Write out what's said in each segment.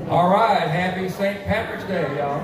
All right, happy St. Patrick's Day, y'all.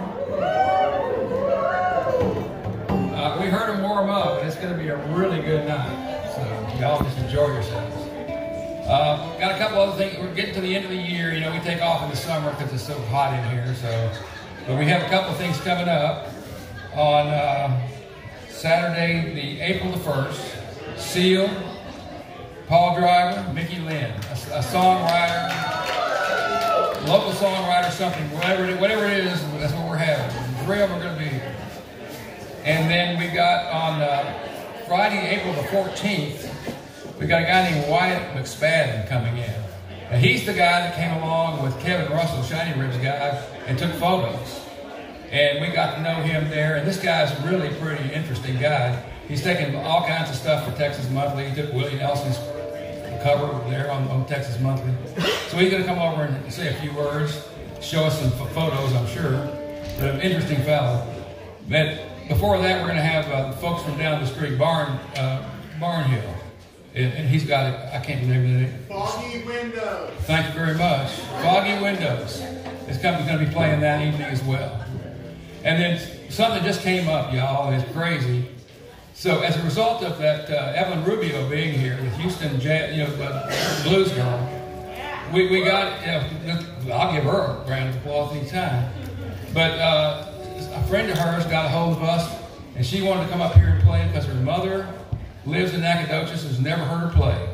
We heard them warm up, and it's going to be a really good night. So y'all just enjoy yourselves. Got a couple other things. We're getting to the end of the year. You know, we take off in the summer because it's so hot in here. But we have a couple of things coming up on Saturday, the April the 1st. Seal, Paul Driver, Mickey Lynn, a songwriter, local songwriter, something, whatever it is, that's what we're having. 3 of them are going to be here. And then we got on Friday, April the 14th, we got a guy named Wyatt McSpadden coming in. And he's the guy that came along with Kevin Russell, Shiny Ribs guy, and took photos. And we got to know him there. And this guy's a really pretty interesting guy. He's taken all kinds of stuff for Texas Monthly. He took Willie Nelson's cover there on Texas Monthly. So he's going to come over and say a few words, show us some photos, I'm sure. But an interesting fellow. But before that, we're going to have folks from down the street, Barnhill. And he's got it, I can't remember the name. Foggy Windows. Thank you very much. Foggy Windows. It's going to be playing that evening as well. And then something just came up, y'all, and it's crazy. So as a result of that Evelyn Rubio being here, the Houston Blues girl, we got, I'll give her a round of applause anytime. But a friend of hers got a hold of us, and she wanted to come up here and play because her mother lives in Nacogdoches, has never heard her play.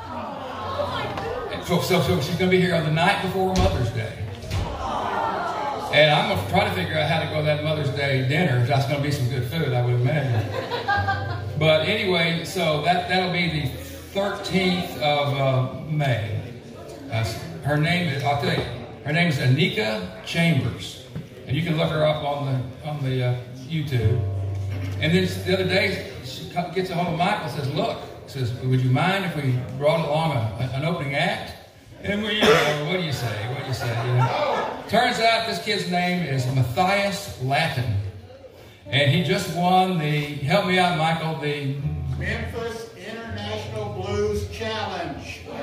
So she's going to be here on the night before Mother's Day. And I'm going to try to figure out how to go to that Mother's Day dinner. That's going to be some good food, I would imagine. But anyway, so that'll be the 13th of May. Her name is, I'll tell you, her name is Anika Chambers. And you can look her up on the YouTube. And then the other day, she gets a hold of Michael and says, look, says, would you mind if we brought along an opening act? And what do you say? What do you say? You know? Turns out this kid's name is Matthias Latin. And he just won help me out, Michael, the Memphis International Blues Challenge. For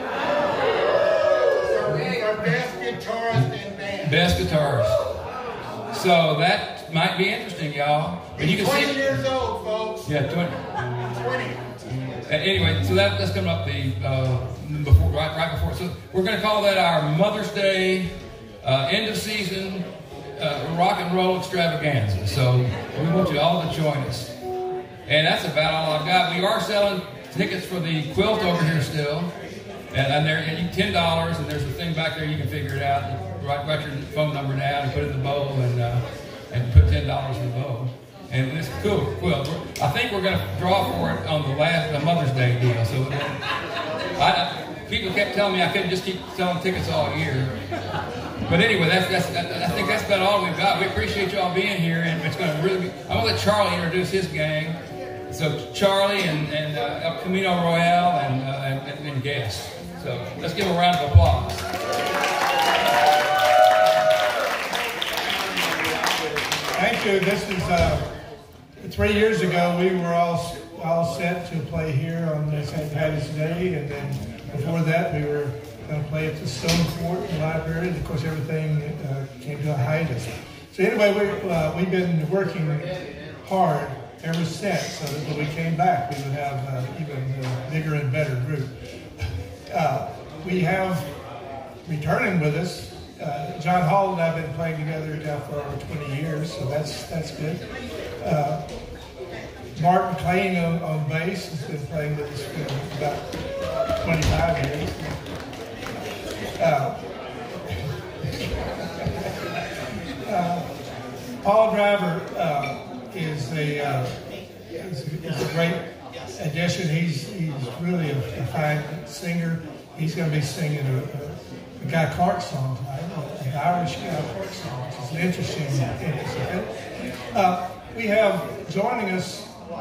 best guitarist in band. Best guitarist. So that might be interesting, y'all. He's you can 20 see, years old, folks. Yeah, 20. 20. Anyway, so that's coming up right before. So we're going to call that our Mother's Day end of season rock and roll extravaganza. So we want you all to join us. And that's about all I've got. We are selling tickets for the quilt over here still. And they're $10, and there's a thing back there you can figure it out. Write your phone number down and put it in the bowl and put $10 in the bowl. And it's cool quilt. I think we're going to draw for it on the Mother's Day deal. So people kept telling me I couldn't just keep selling tickets all year. But anyway, I think that's about all we've got. We appreciate y'all being here, and it's going to really be. I'm going to let Charlie introduce his gang. So Charlie and El Camino Royale and guests. So let's give them a round of applause. Thank you. This is 3 years ago. We were all set to play here on St. Patty's Day, and then before that we were going to play at the Stone Fort Library. And of course, everything came to a hiatus. So anyway, we've been working hard ever since, so that when we came back, we would have even bigger and better group. We have returning with us. John Hall and I have been playing together now for over 20 years, so that's good. Mark McLean on bass has been playing with us for about 25 years. Paul Driver is a great addition. He's really a fine singer. He's going to be singing a Guy Clark song tonight, an Irish Guy Clark song, which is an interesting. We have joining us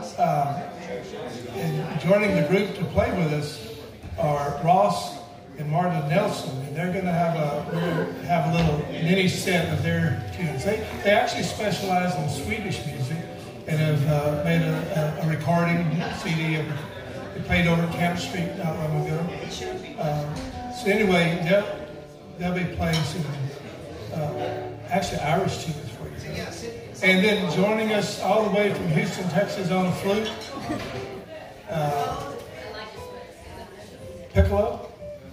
and joining the group to play with us are Ross and Marta Nelson, and they're going to have a little mini set of their tunes. They actually specialize in Swedish music and have made a recording CD. They played over at Camp Street not long ago. So anyway, they'll be playing some actually Irish tunes for you. And then joining us all the way from Houston, Texas on a flute, piccolo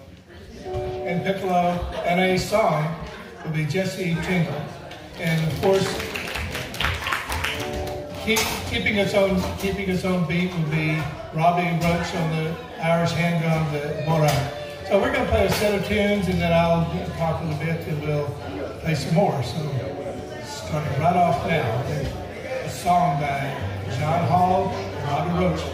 and a song will be Jesse Tingle. And of course, keeping its own beat will be Robbie Roach on the Irish handgun, the Boran. So we're going to play a set of tunes, and then I'll talk a little bit, and we'll play some more. So starting right off now, a song by John Hall and Robbie Roach.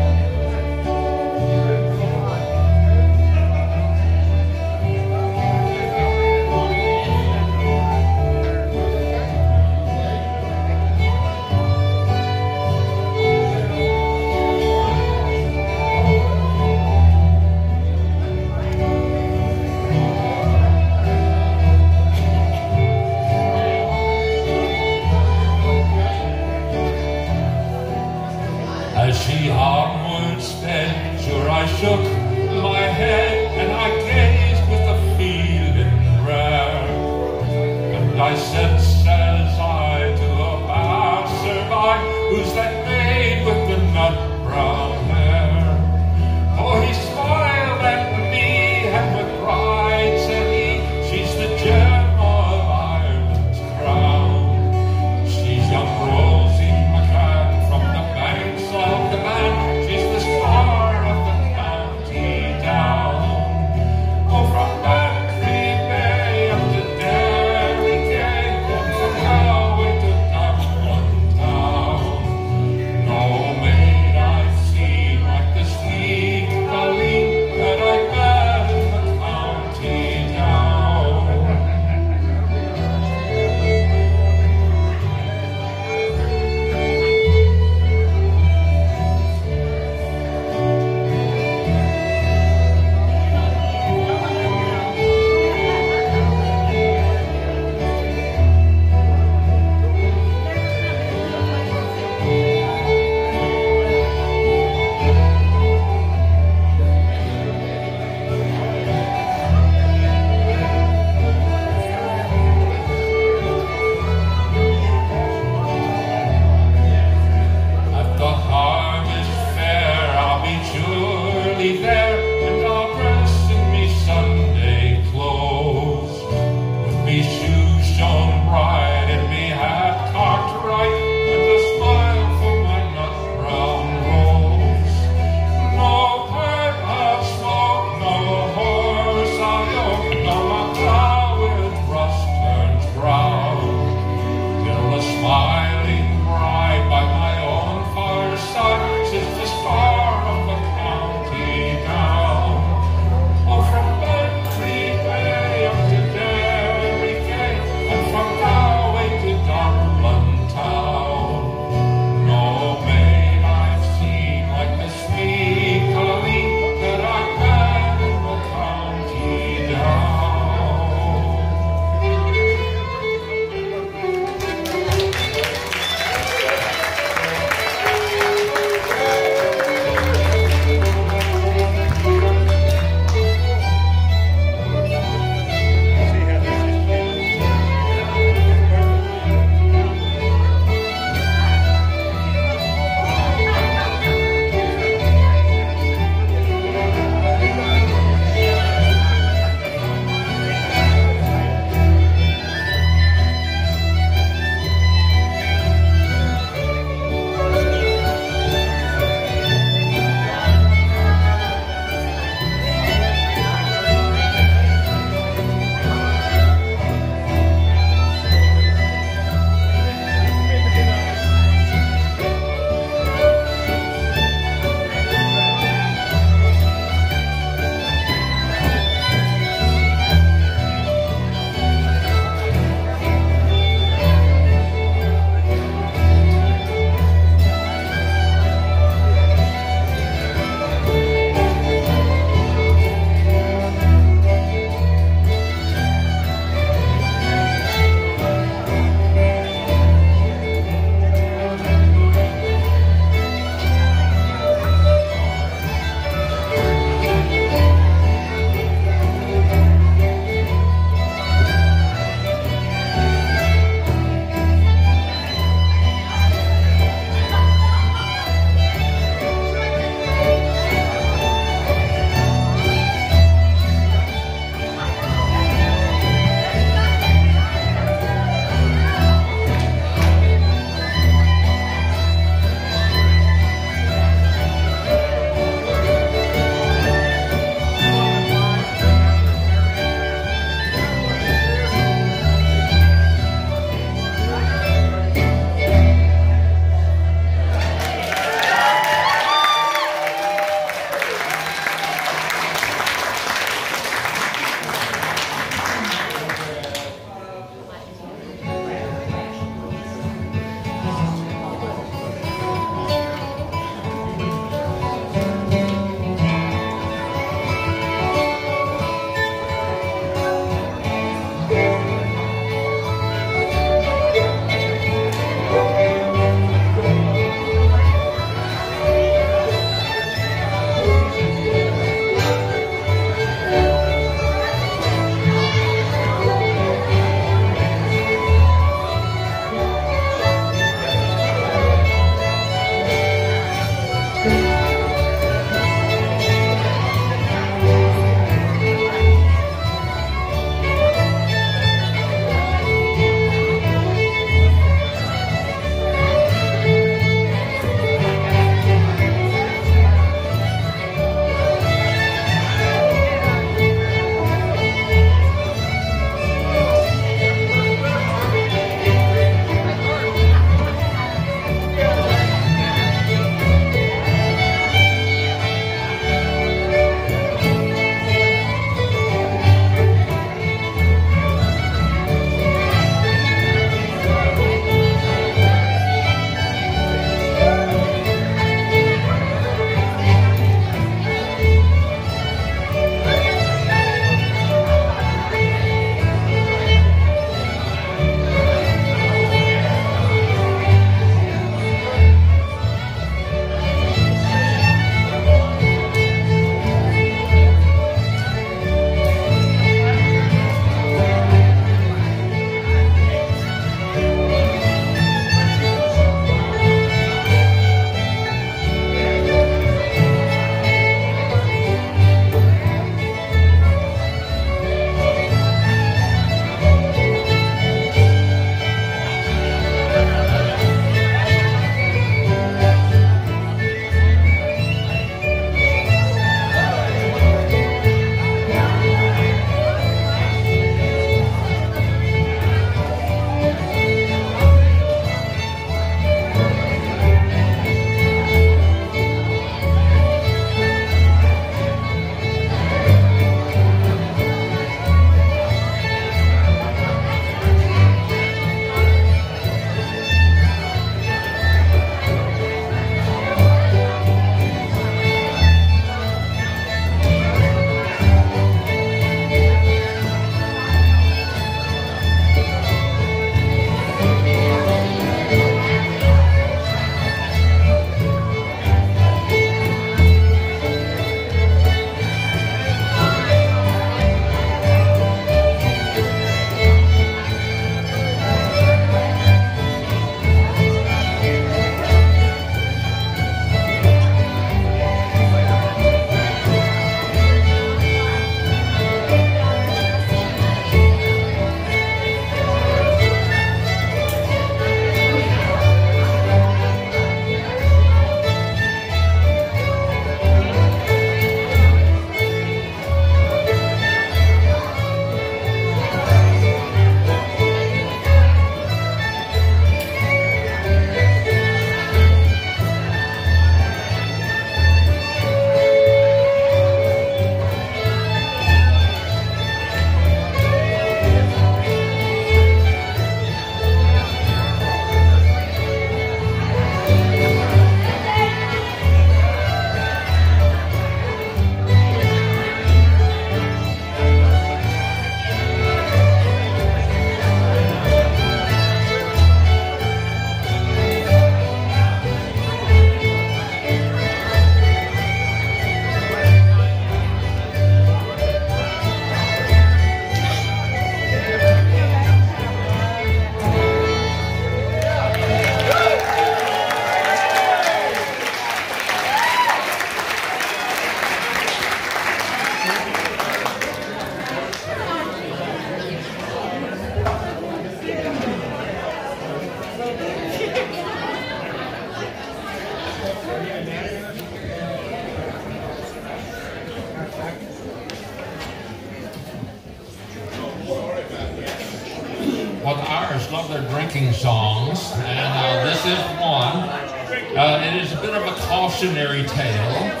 Well, the Irish love their drinking songs, and this is one. It is a bit of a cautionary tale.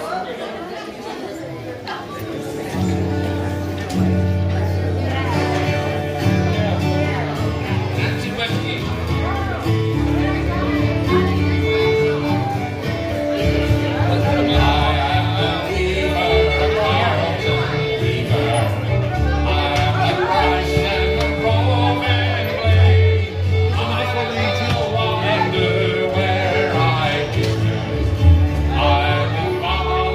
I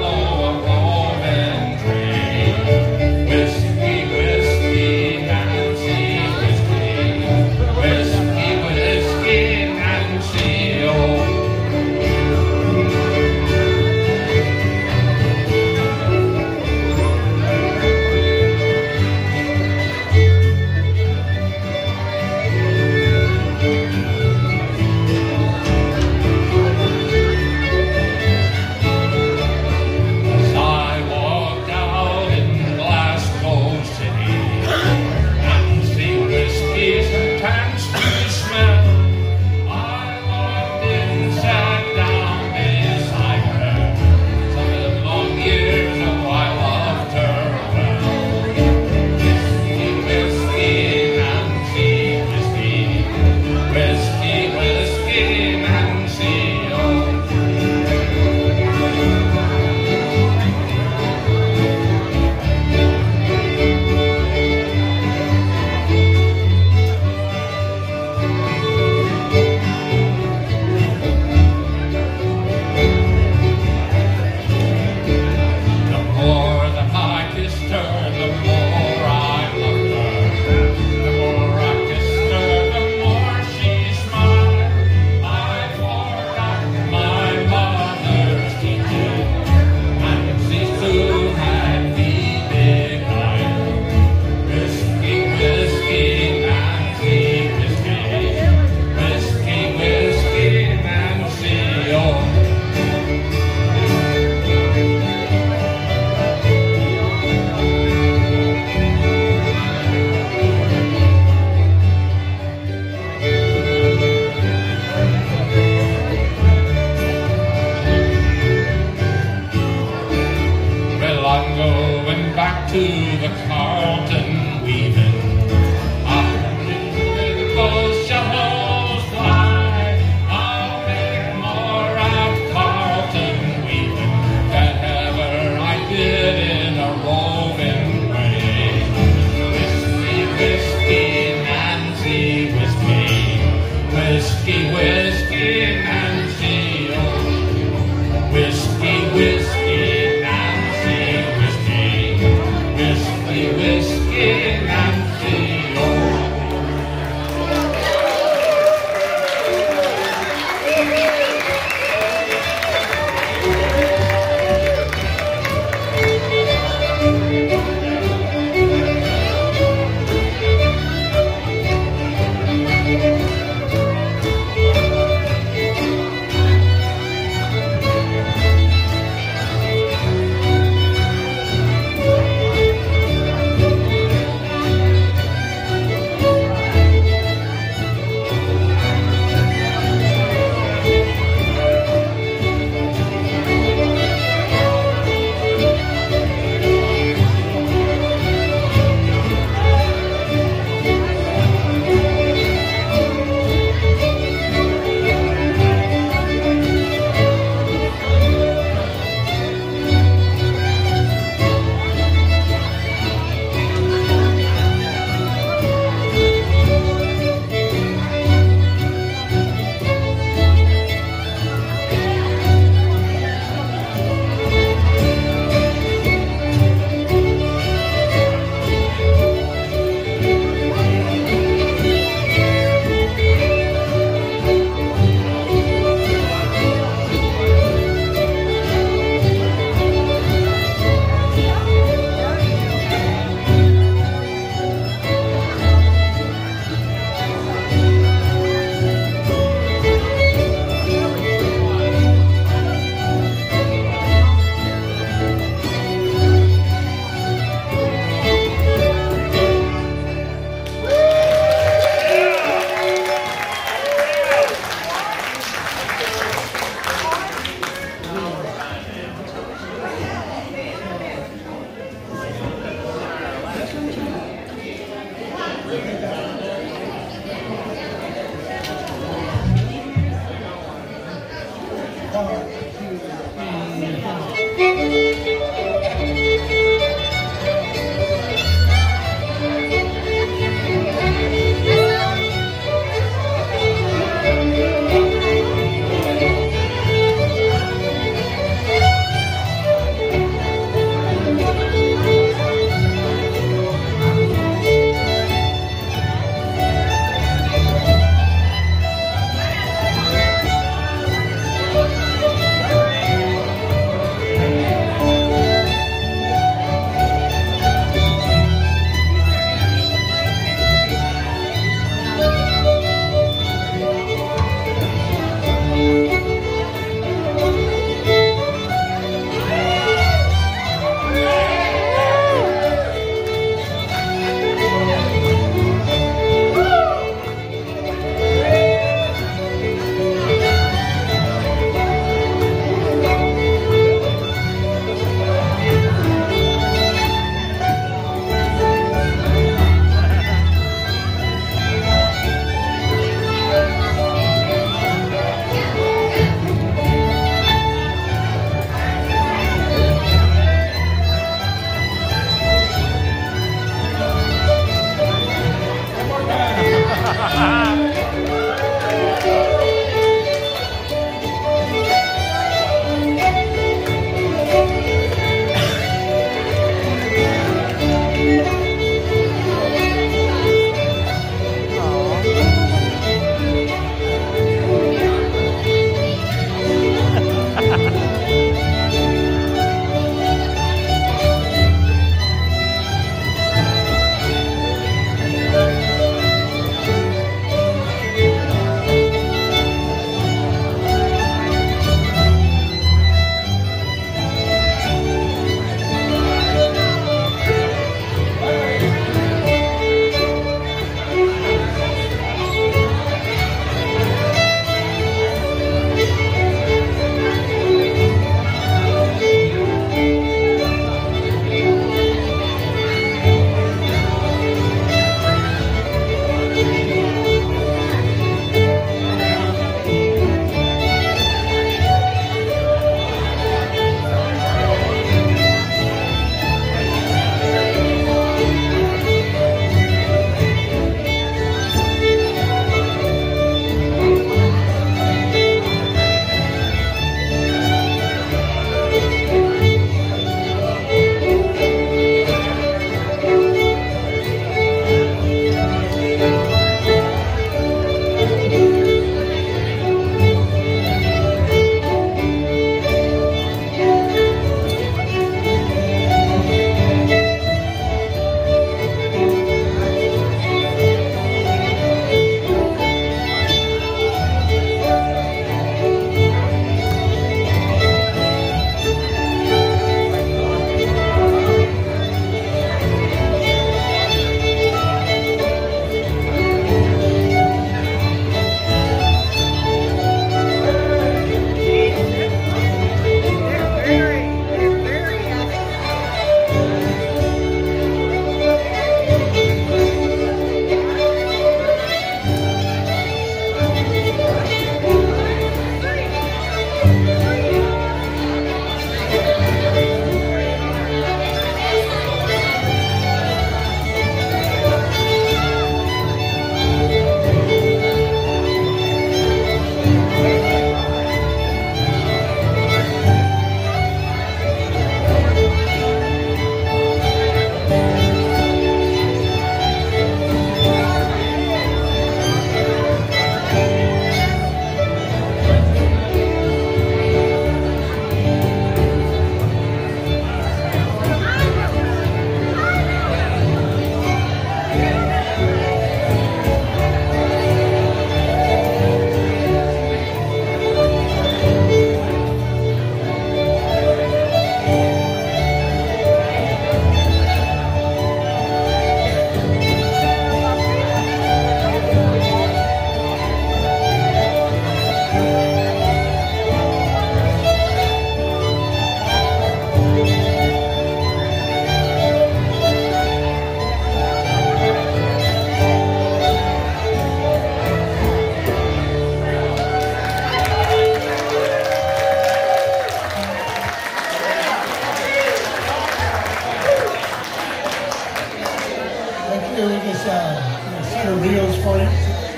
do is set of reels for you.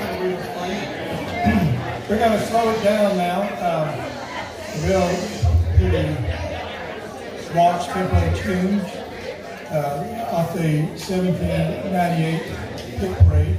We're going to slow it down now. We'll do the waltz tempo tune off the 1798 hit parade.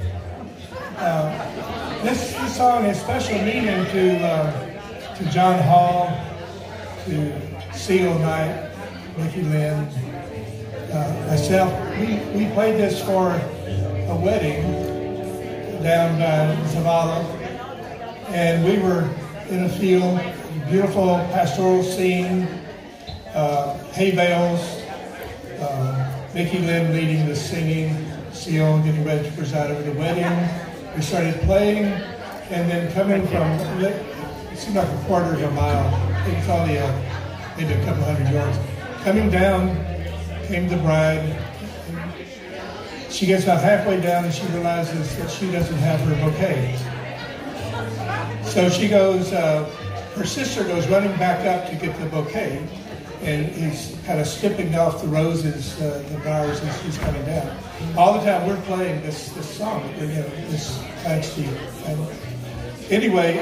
This song has special meaning to John Hall, to Seal Knight, Mickey Lynn, myself. We played this for a wedding down by Zavala, and we were in a field, beautiful pastoral scene, hay bales, Mickey Lynn leading the singing, Seal getting ready to preside over the wedding. We started playing, and then coming from, it seemed like a quarter of a mile, it's only maybe a couple hundred yards. Coming down came the bride. She gets about halfway down and she realizes that she doesn't have her bouquet. So she goes, her sister goes running back up to get the bouquet, and he's kind of skipping off the roses, the flowers as he's coming down. All the time we're playing this song, this thanks to you. And anyway,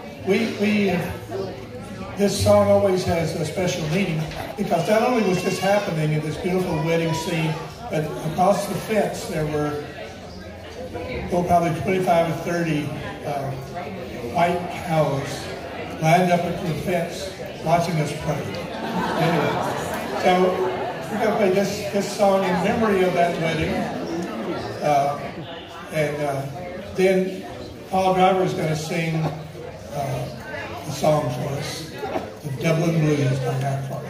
this song always has a special meaning because not only was this happening in this beautiful wedding scene, but across the fence there were probably 25 or 30 white cows lined up at the fence watching us pray. Anyway, so we're going to play this song in memory of that wedding. And then Paul Driver is going to sing a song for us, the Dublin Blues by Matt Clark.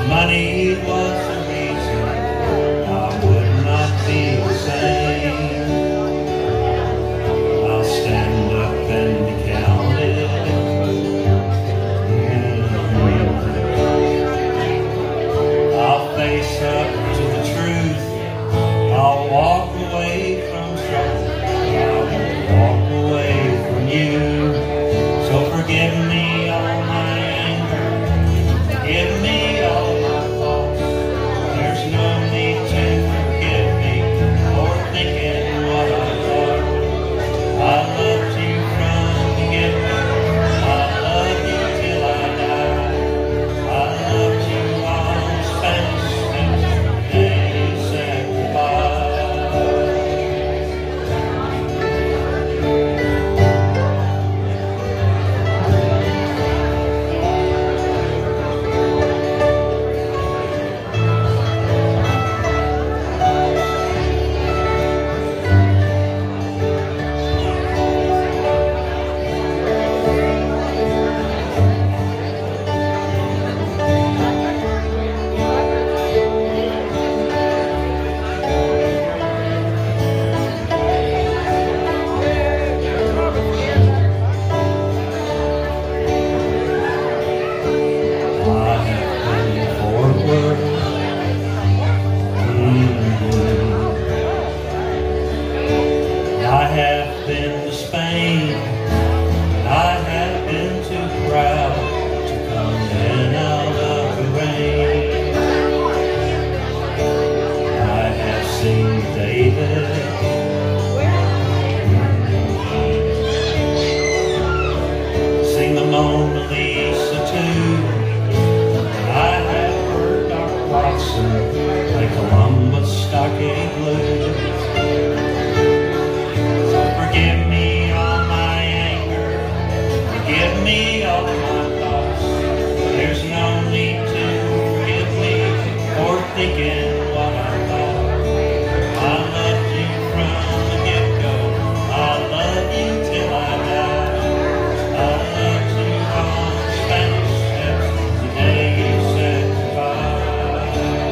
money was the reason, I would not be the same. I'll stand up and be counted. I'll face up to the truth. I'll walk away from trouble. I won't walk away from you. So forgive me all my anger. Forgive me all my faults. There's no need to forgive me for thinking what I thought. I loved you from the get-go. I love you till I die. I loved you all Spanish since the day you said goodbye. I have been to Spain, I have been too proud to come in out of the rain. I have seen David, seen the Mona Lisa too. I have heard Dr. Watson play Columbus Stockade Blues. Forgive me all my anger, forgive me all my thoughts. There's no need to forgive me for thinking what I thought. I loved you from the get-go, I love you till I die. I loved you on Spanish steps the day you said goodbye.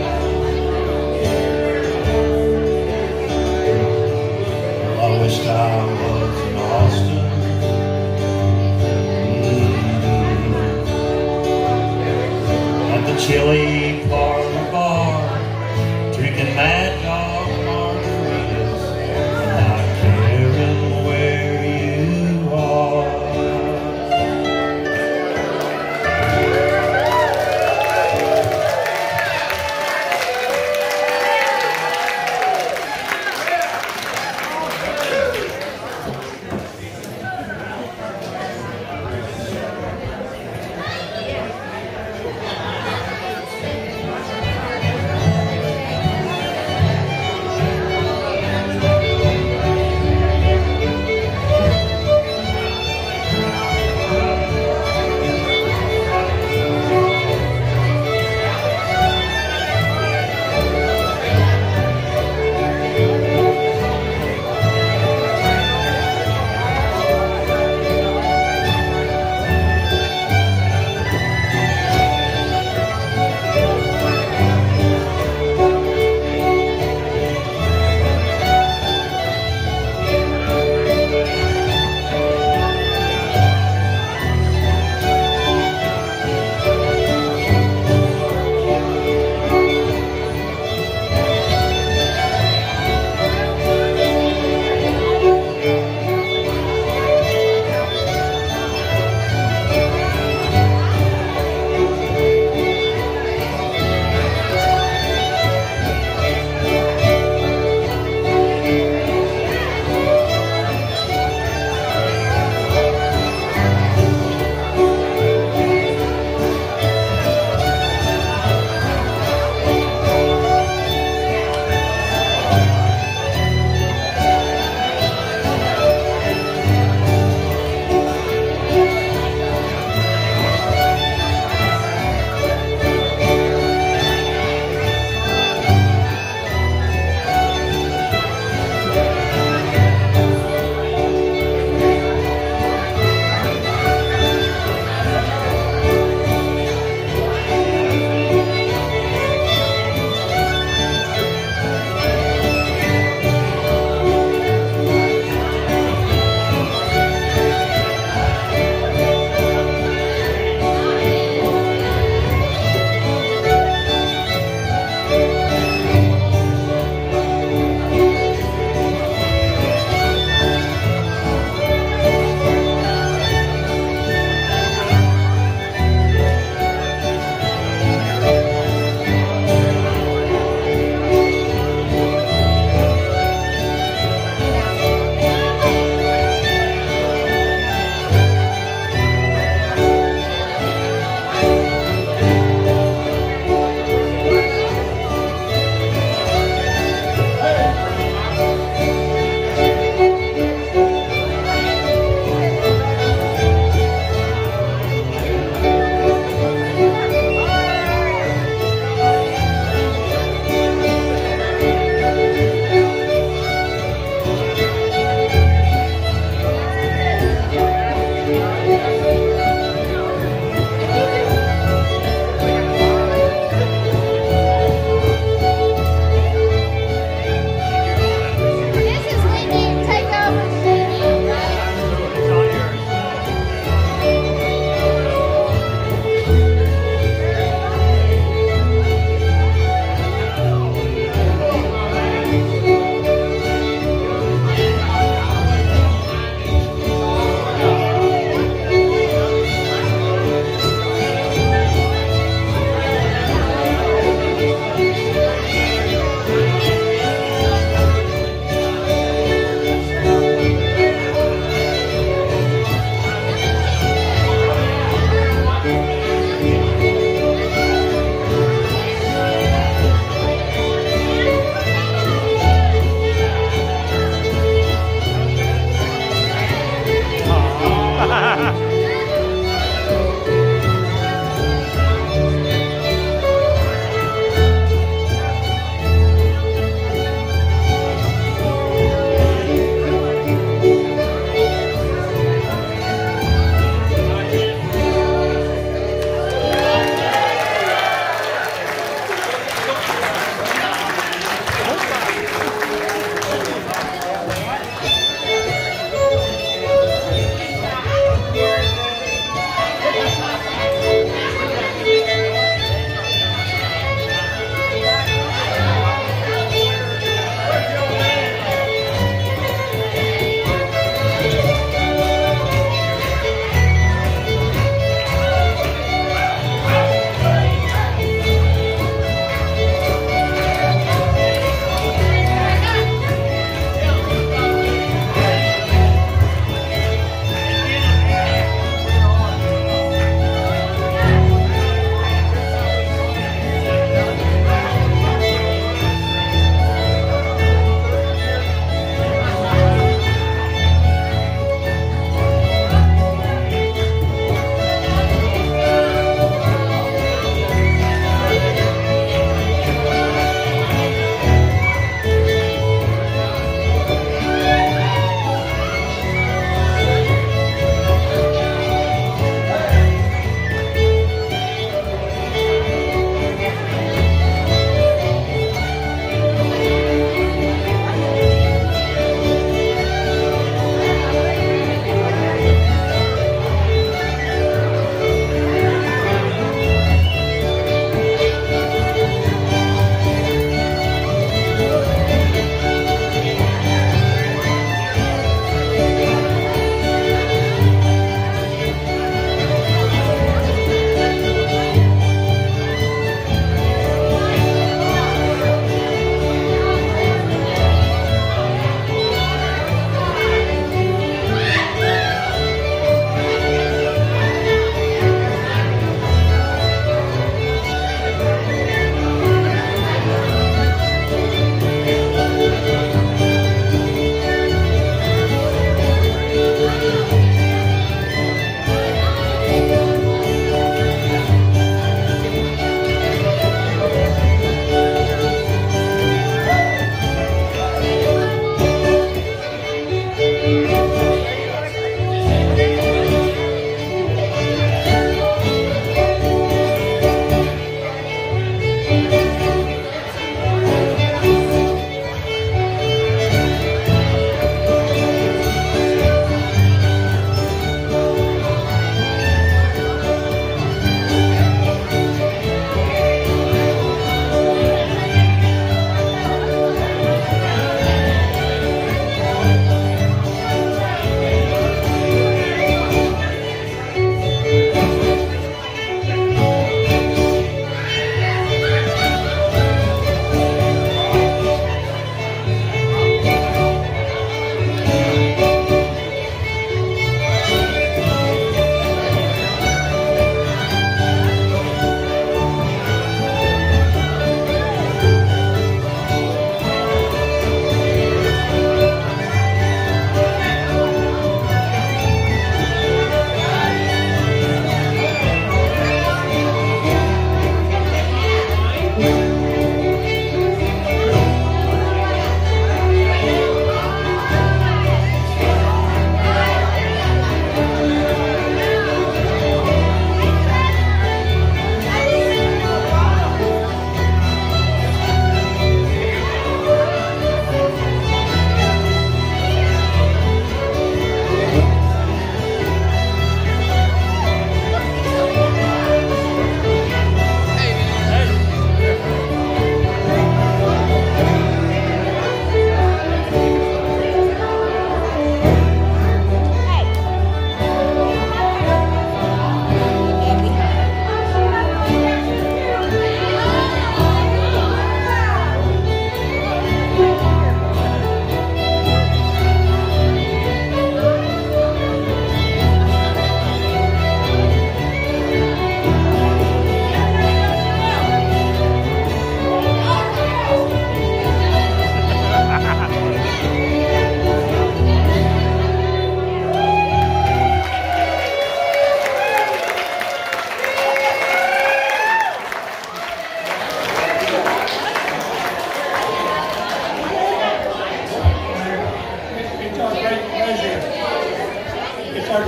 I wished I was in Austin. At the Chili Parlor Bar,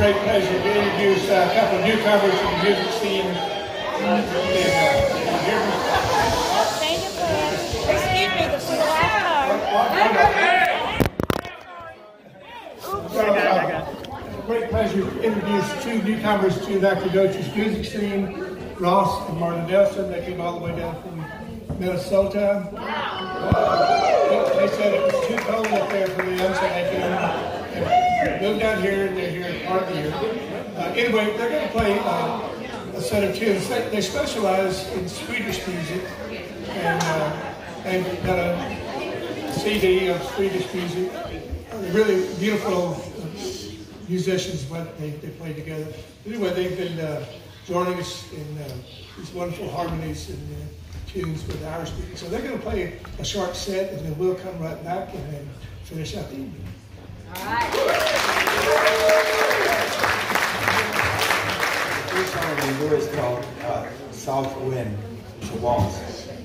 great pleasure to introduce a couple of newcomers to the music scene. Excuse me, this is the last time. Great pleasure to introduce two newcomers to Nacogdoches music scene, Ross and Marta Nelson. They came all the way down from Minnesota. They said it was too cold up there for them, so they came, moved down here, and they're here part of the year. Anyway, they're going to play a set of tunes. They specialize in Swedish music, and they've got a CD of Swedish music. They're really beautiful musicians, but they play together. Anyway, they've been joining us in these wonderful harmonies and tunes with our speakers. So they're going to play a short set, and then we'll come right back and then finish out the evening. All right. This song we're going to do is called South Wind. It's a waltz.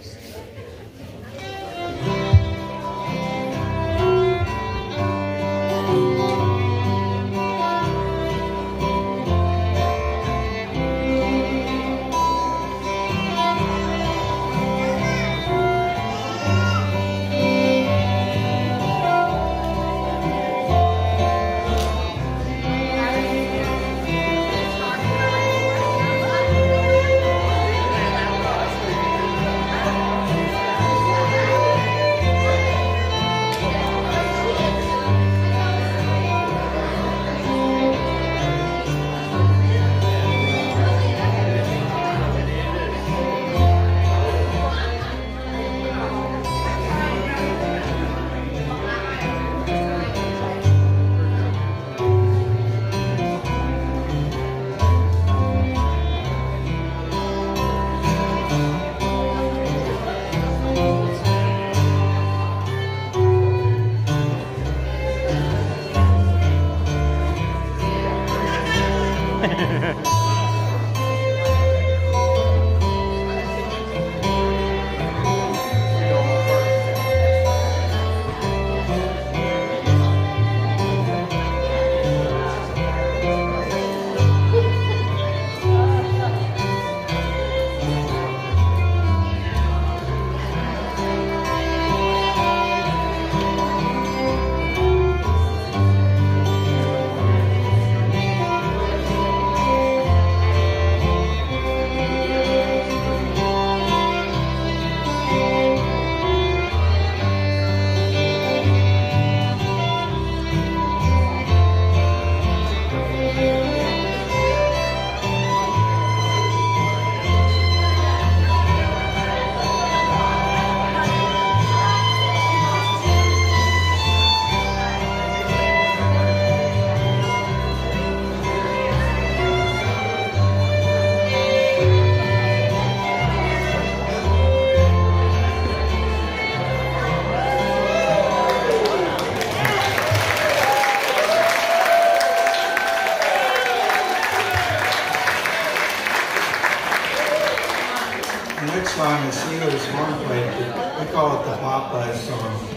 Song is Sealer's Hornplate. We call it the Popeye song.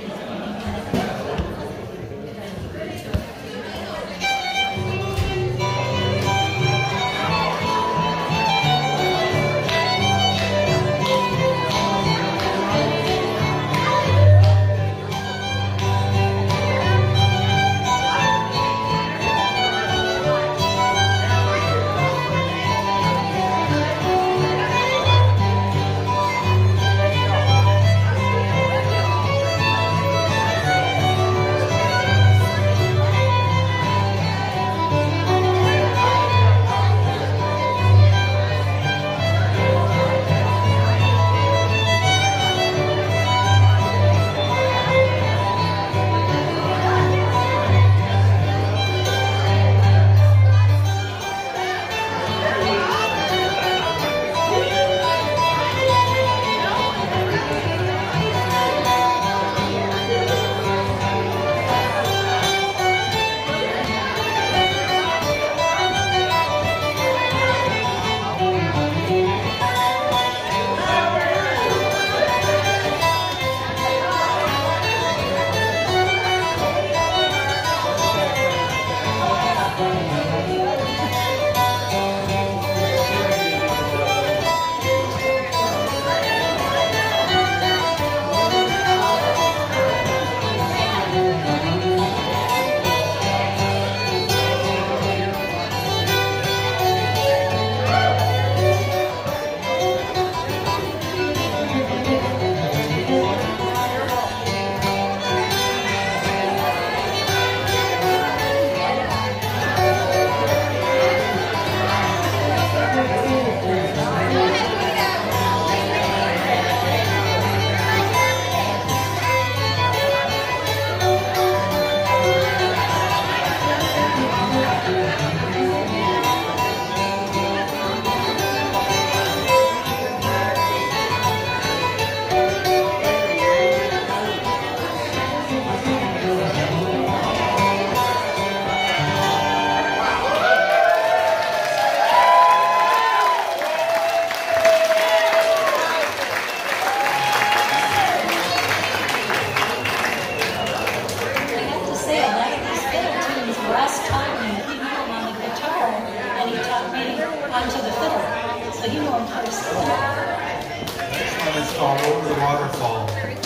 waterfall.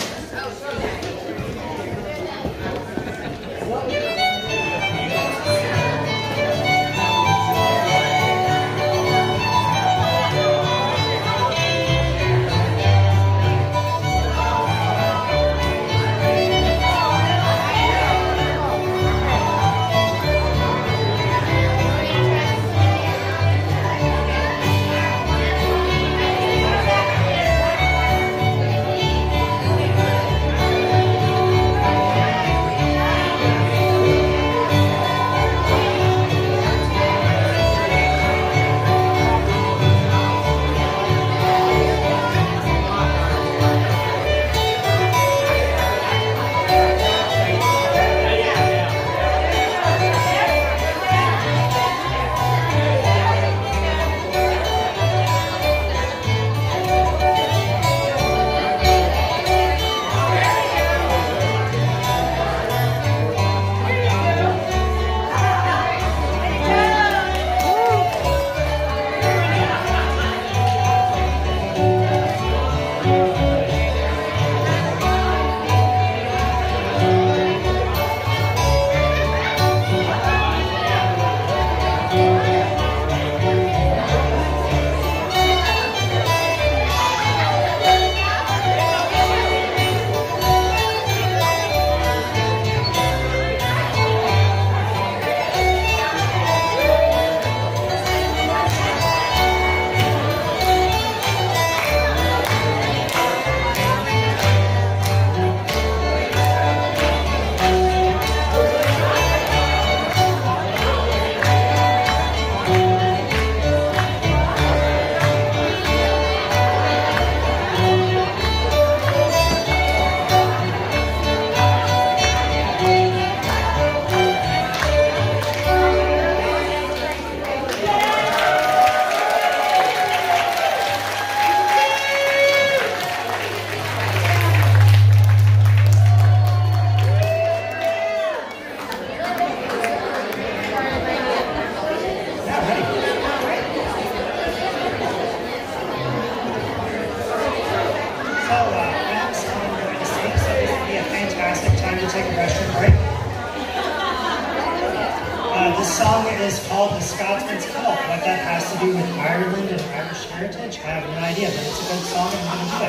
This song is called The Scotsman's Kilt. What that has to do with Ireland and Irish heritage, I have no idea, but it's a good song and I'm going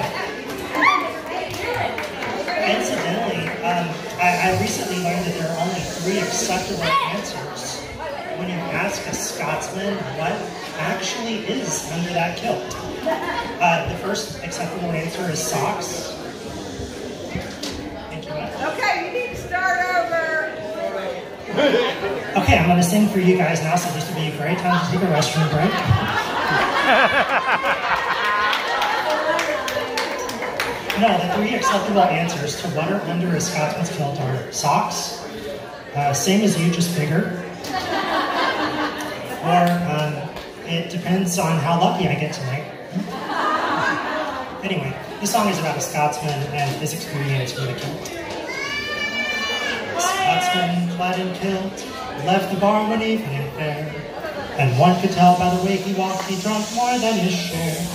to do it. Incidentally, I recently learned that there are only 3 acceptable answers when you ask a Scotsman what actually is under that kilt. The first acceptable answer is socks. Thank you. Okay, you need to start over. Okay, I'm going to sing for you guys now, so this would be a great time to take a restroom break. No, the 3 acceptable answers to what are under a Scotsman's kilt are socks, same as you, just bigger, or it depends on how lucky I get tonight. Anyway, this song is about a Scotsman and his experience with a kilt. Scotsman clad in kilt left the bar one evening fair, and one could tell by the way he walked he drunk more than his share.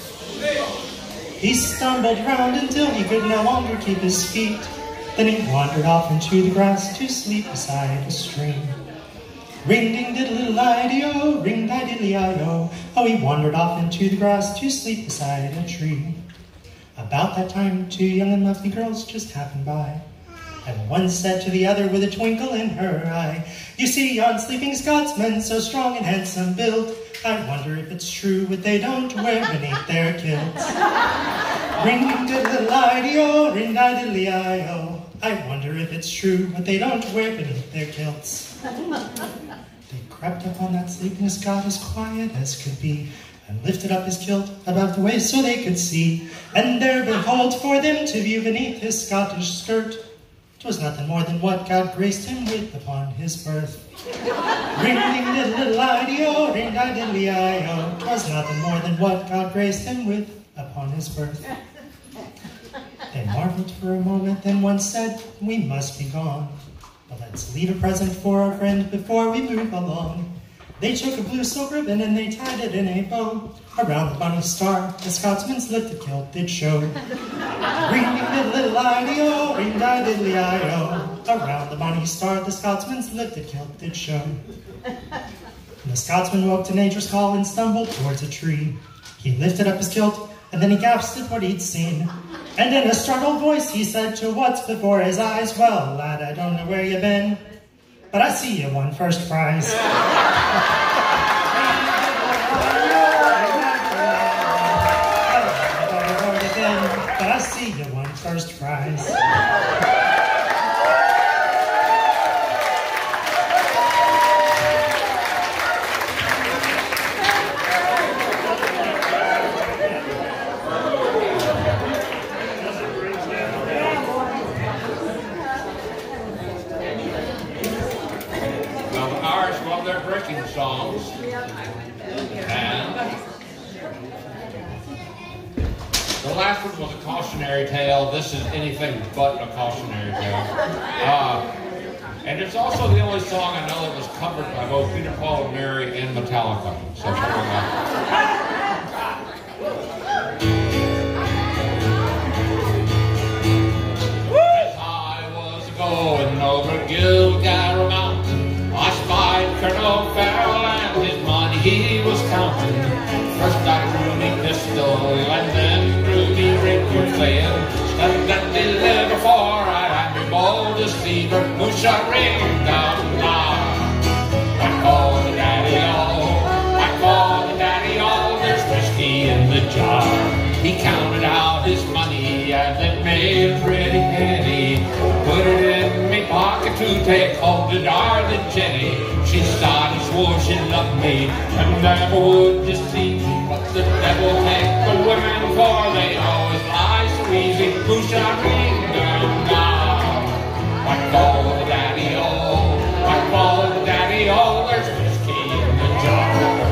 He stumbled round until he could no longer keep his feet. Then he wandered off into the grass to sleep beside a stream. Ring-ding-diddle-diddle-i-dee-o, ring-di-diddly-i-o. Oh, he wandered off into the grass to sleep beside a tree. About that time, 2 young and lovely girls just happened by, and one said to the other with a twinkle in her eye, "You see yon sleeping Scotsman, so strong and handsome built, I wonder if it's true what they don't wear beneath their kilts." Ring-diddle-diddle-i-dee-o, ring-di-diddly-i-o. I wonder if it's true what they don't wear beneath their kilts. They crept up on that sleeping Scot as quiet as could be, and lifted up his kilt above the waist so they could see. And there behold for them to view beneath his Scottish skirt, 'twas nothing more than what God graced him with upon his birth. Ring-ding-diddle-i-dee-o, ring-di-diddly-i-o. 'Twas nothing more than what God graced him with upon his birth. They marveled for a moment, then one said, "We must be gone, but let's leave a present for our friend before we move along." They took a blue silk ribbon and they tied it in a bow. Around the bonny star, the Scotsman's lifted kilt did show. Ring-a-diddle-diddle-I-D-O, ring-a-diddle-I-O. Around the bonny star the Scotsman's lifted kilt did show. And the Scotsman woke to nature's call and stumbled towards a tree. He lifted up his kilt, and then he gasped at what he'd seen. And in a startled voice he said to what's before his eyes, "Well, lad, I don't know where you've been, but I see you won first prize." But I see you won first prize. Their drinking songs, and the last one was a cautionary tale. This is anything but a cautionary tale, and it's also the only song I know that was covered by both Peter, Paul, and Mary and Metallica. So check it out. As I was going over Gilgara Mountain, I spied Colonel Farrell and his money he was counting. First I drew me pistol and then drew me rapier, saying, "Stand and deliver, for I am your bold deceiver, who shall ring down now." I call the daddy-o, I call the daddy-o, there's whiskey in the jar. He counted out his money and it made a pretty penny. Put it in me pocket to take home to darling Jenny. She started, swore she loved me and never would deceive me. But the devil take the women, for they always lie so easy. Who shall ring them now? I call the daddy-o, I call the daddy-o, there's whiskey in the jar.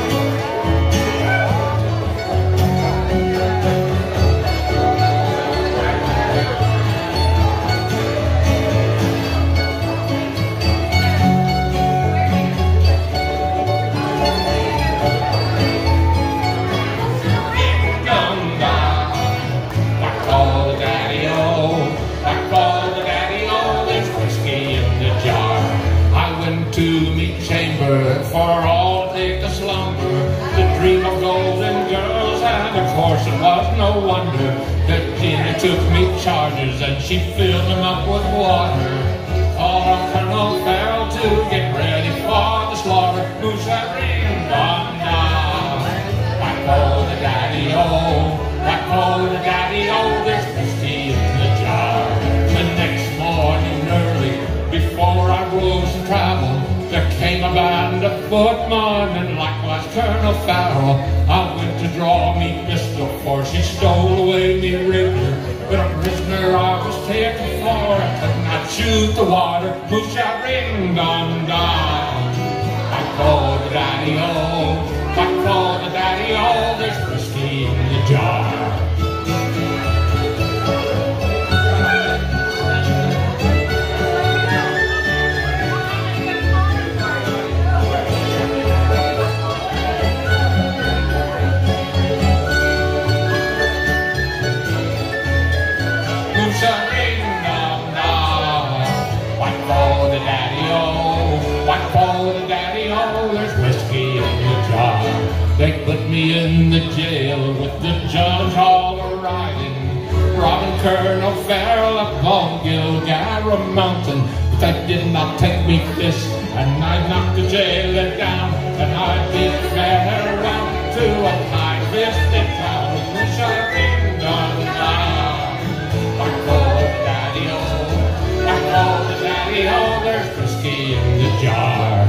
For all take a slumber, the dream of golden girls, and of course it was no wonder that Gina took me charges and she filled them up with water. Called on Colonel Farrell to get ready for the slaughter. Who shall ring on now? I call the daddy-o, I call the daddy-o, there's whiskey in the jar. The next morning early, before I rose to travel, there came a band of footmen and likewise Colonel Farrell. I went to draw me pistol, for she stole away me rapier. But a prisoner I was taken for, I could not shoot the water. Who shall ring on down? I call the daddy-o, I call the daddy-o, there's whiskey in the jar. They put me in the jail with the judge all a-riding, robbing Colonel Farrell up on Gilgara Mountain. But they did not take me fist, and I knocked the jailer down, and I bid farewell to a high-fisted town. Who shall ring on now? I call the daddy-o, I call the daddy-o, there's whiskey in the jar.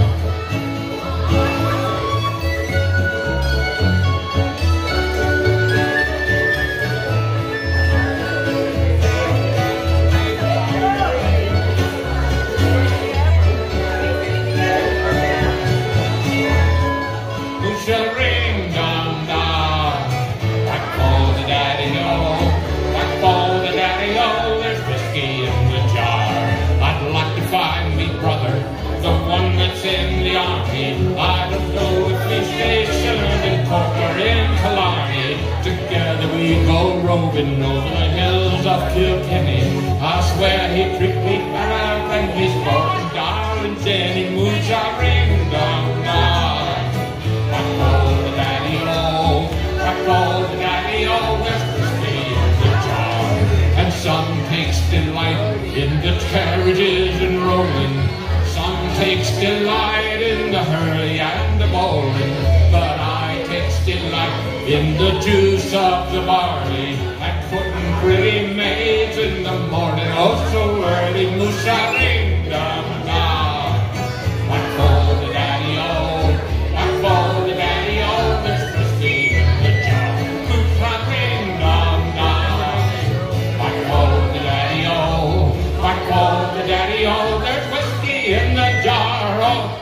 In the army, I don't know if we stationed in Cork or in Killarney. Together we go roving. stomping over the hills of Kilkenny. I swear he pricked me better than his golden darling Jenny. Moons are ring dong dong. I call the daddy-o, I call the daddy-o, where's Christy in the jar? And some takes delight in the carriages and rolling. Some takes delight in the hurry and the bowling. But I takes delight in the juice of the barley and putting pretty maids in the morning. Oh, so early, moosha ring dum dum. I call the daddy-o, I call the daddy-o, there's Christy in the jar. Moosha ring dum dum. I call the daddy-o, I call the daddy-o, there's whiskey in the jar. Oh.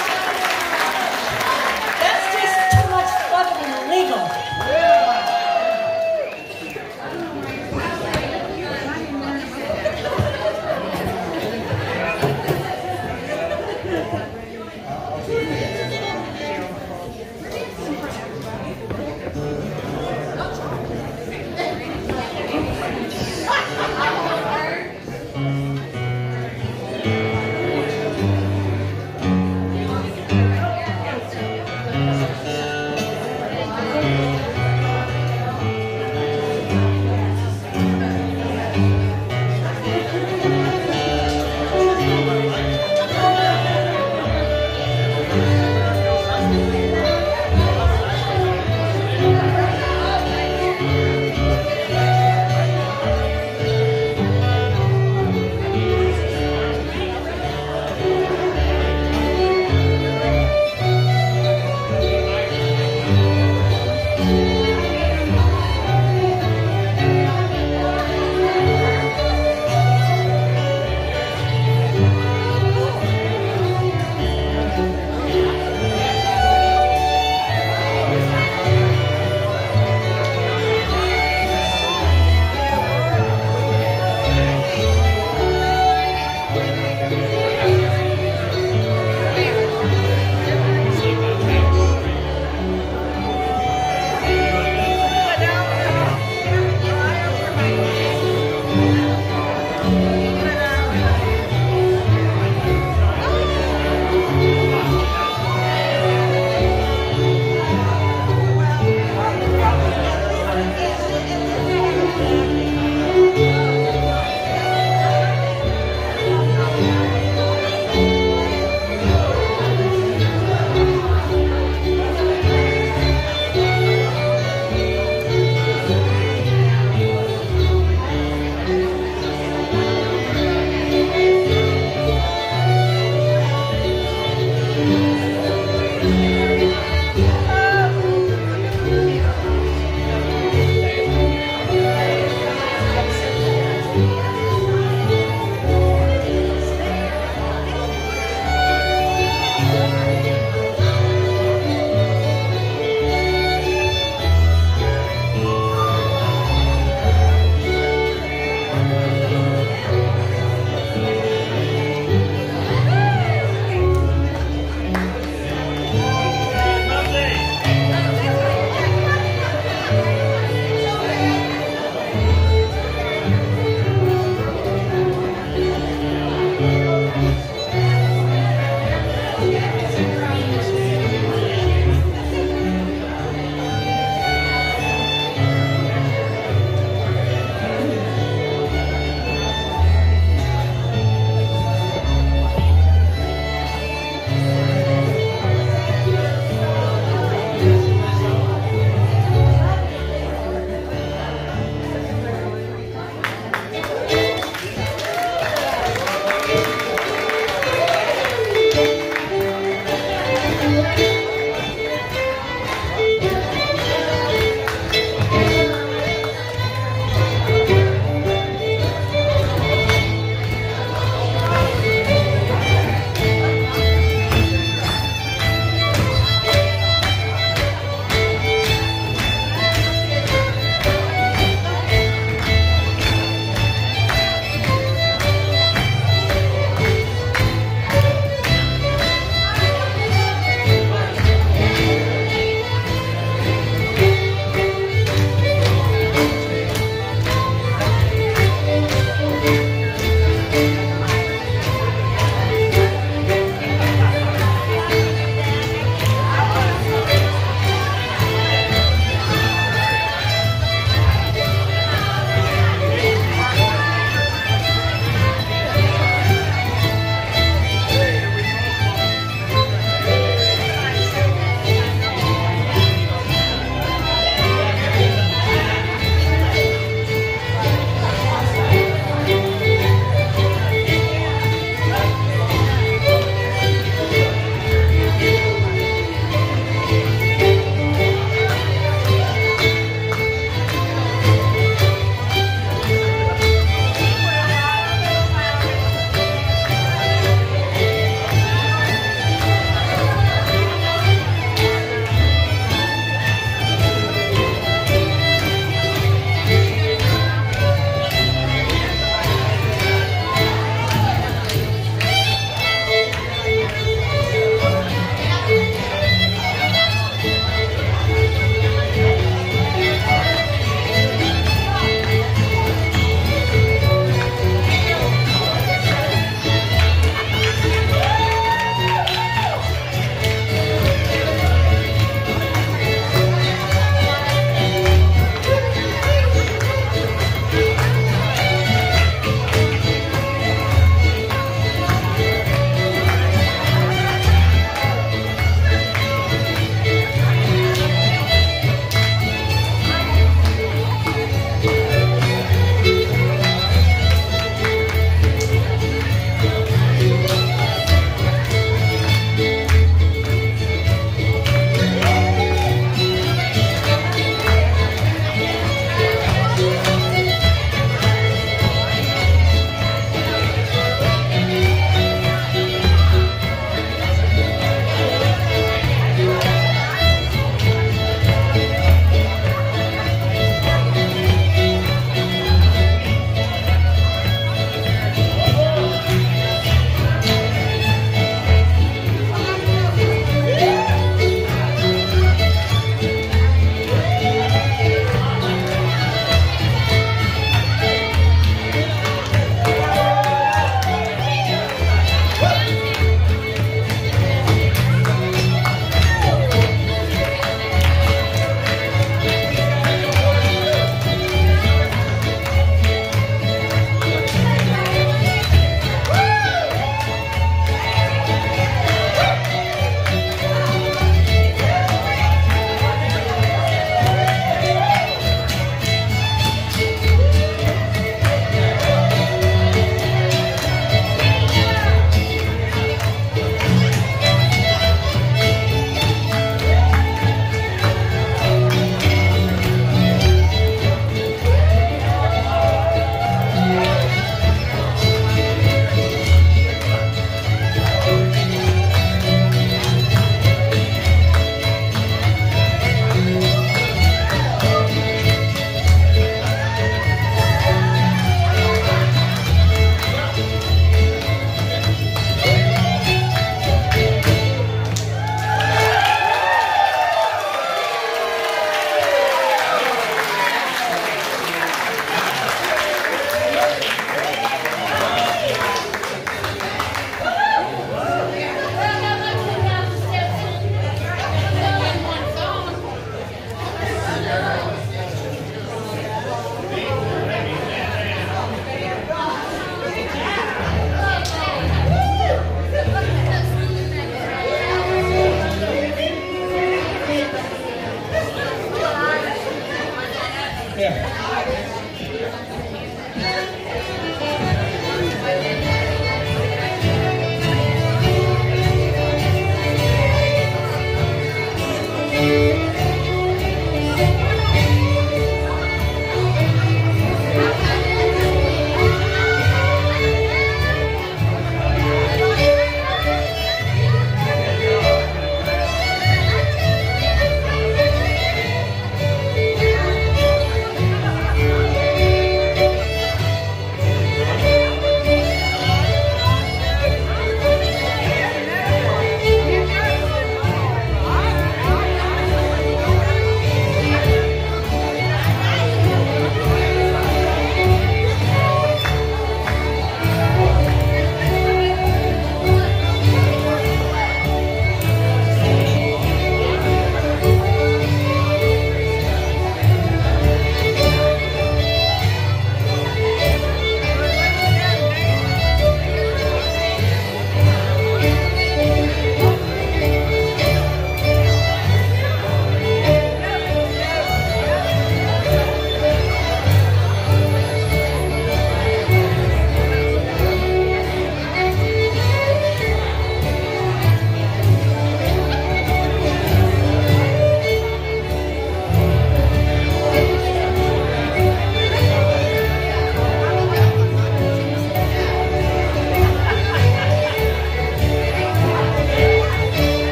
That's just too much fucking illegal.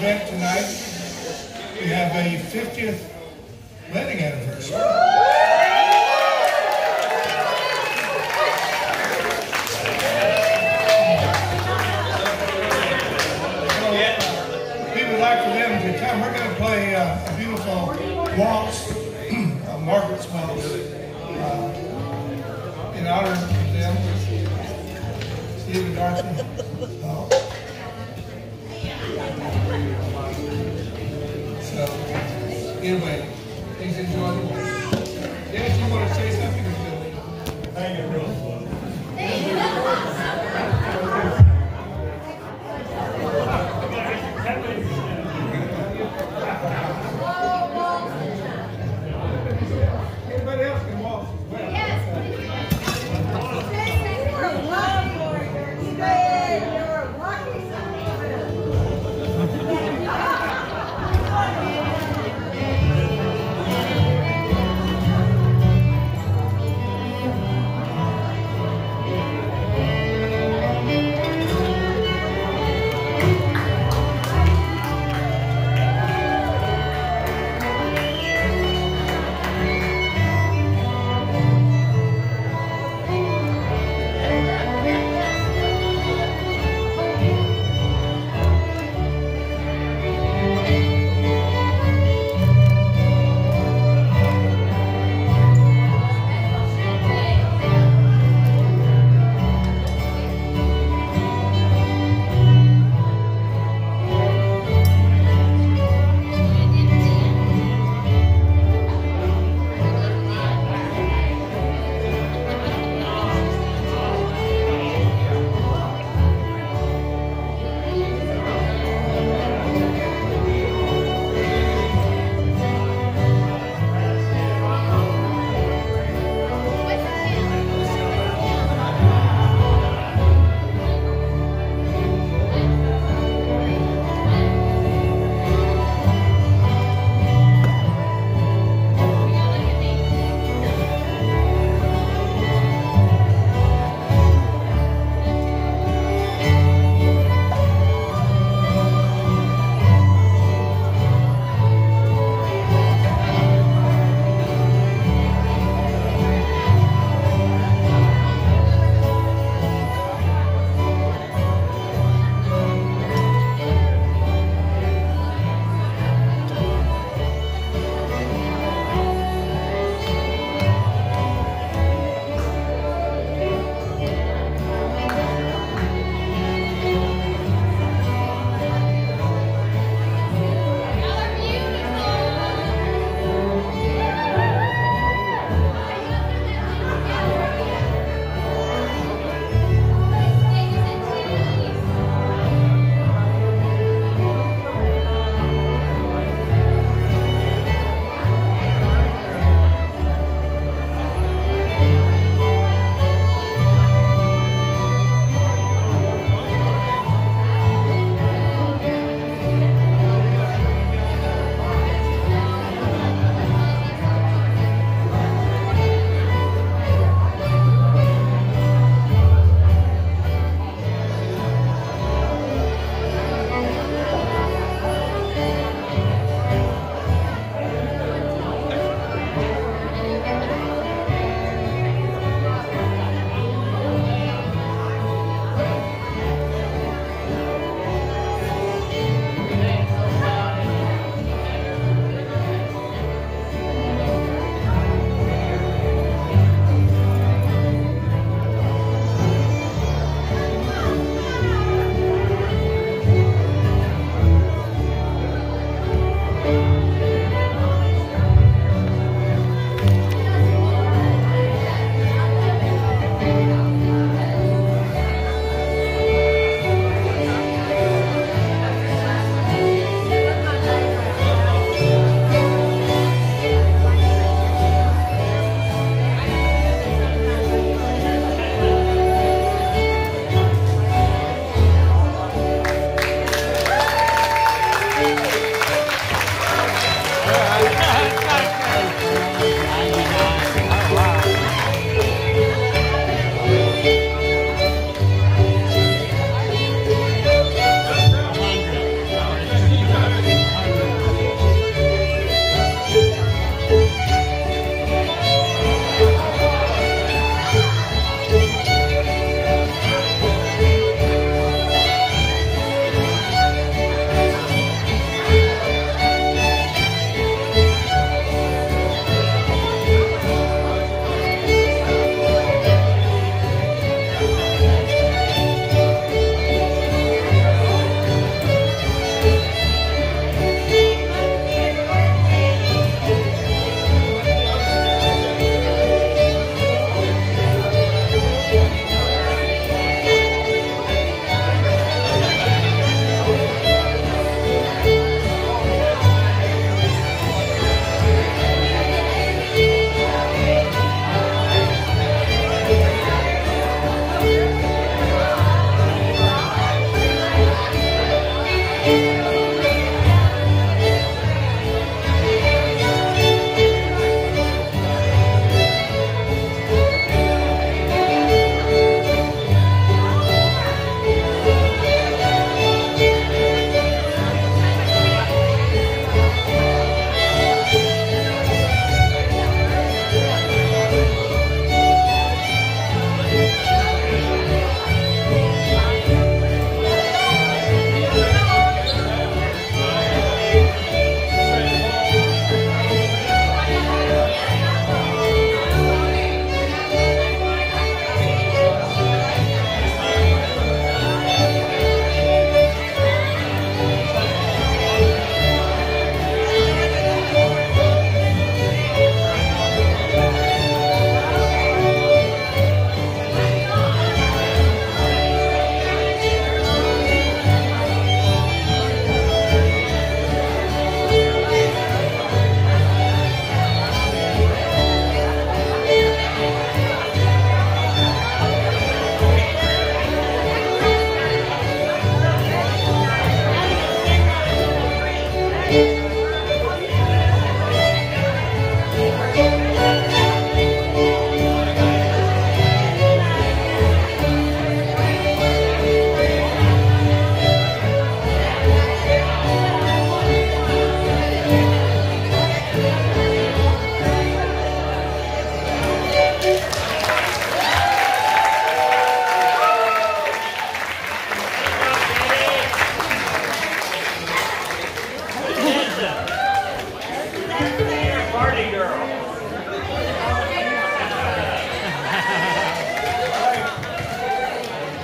event tonight. We have a 50th wedding anniversary. We would like for them to come. We're going to play a beautiful waltz, Margaret's Waltz, in honor of them. Stephen Darcy. So, anyway, please enjoy the work. Dennis, you want to say something? Thank you, real fun. Everybody else can walk as well. Yes. You're lovely. You're lucky.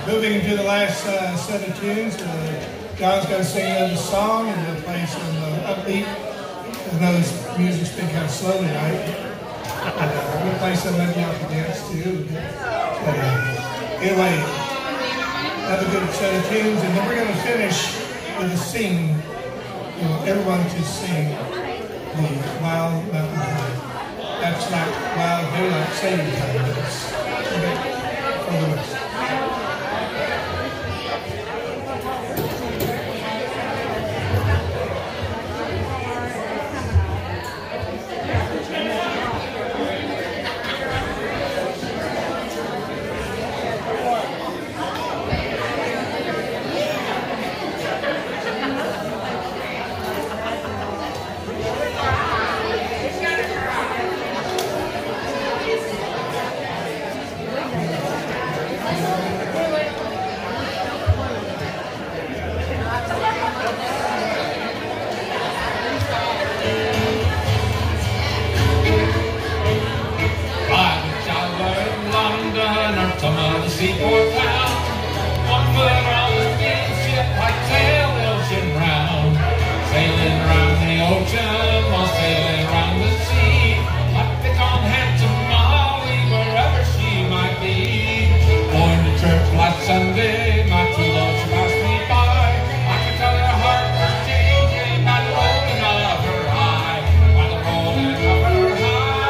moving into the last set of tunes. John's going to sing another song and we'll play some upbeat. I know this music's been kind of slow tonight. We'll play some maybe y'all can dance too. But anyway, have a good set of tunes, and then we're going to finish with a sing. You know, everyone to sing the Wild Mountain High. That's like Wild Daylight Saving Time. That's for the rest. Seaport town, one foot on the steamship, like sail the ocean round, sailing around the ocean while sailing around the sea. I pick on handsome Molly wherever she might be. Going to church last Sunday, my true love she passed me by. I could tell her heart was changing by the rolling of her eye, by the rolling of her eye.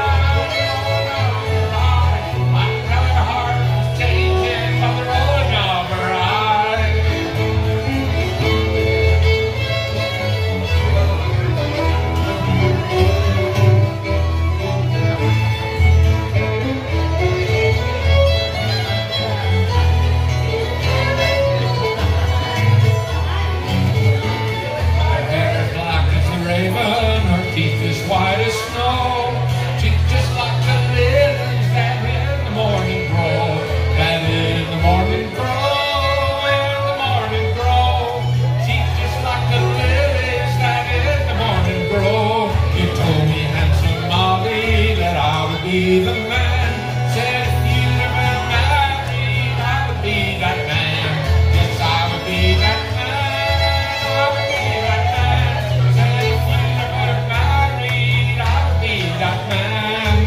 White as snow, she's just like the lilies that in the morning grow, that in the morning grow, in the morning grow. She's just like the lilies that in the morning grow. You told me, handsome Molly, that I would be the man. Said if you never married, I would be that man. Yes, I would be that man. I would be that man. Said if you never married, that man.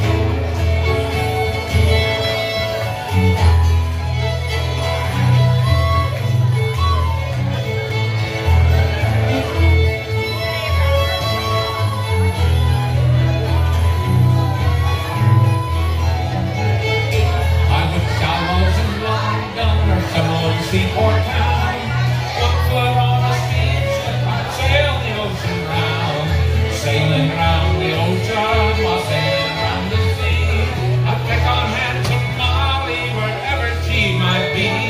I wish I was in London or some old seaport town. One foot on a steamship, I'd sail the ocean round, sailing round the ocean while sailing round the sea. I'd pick on handsome Molly wherever she might be.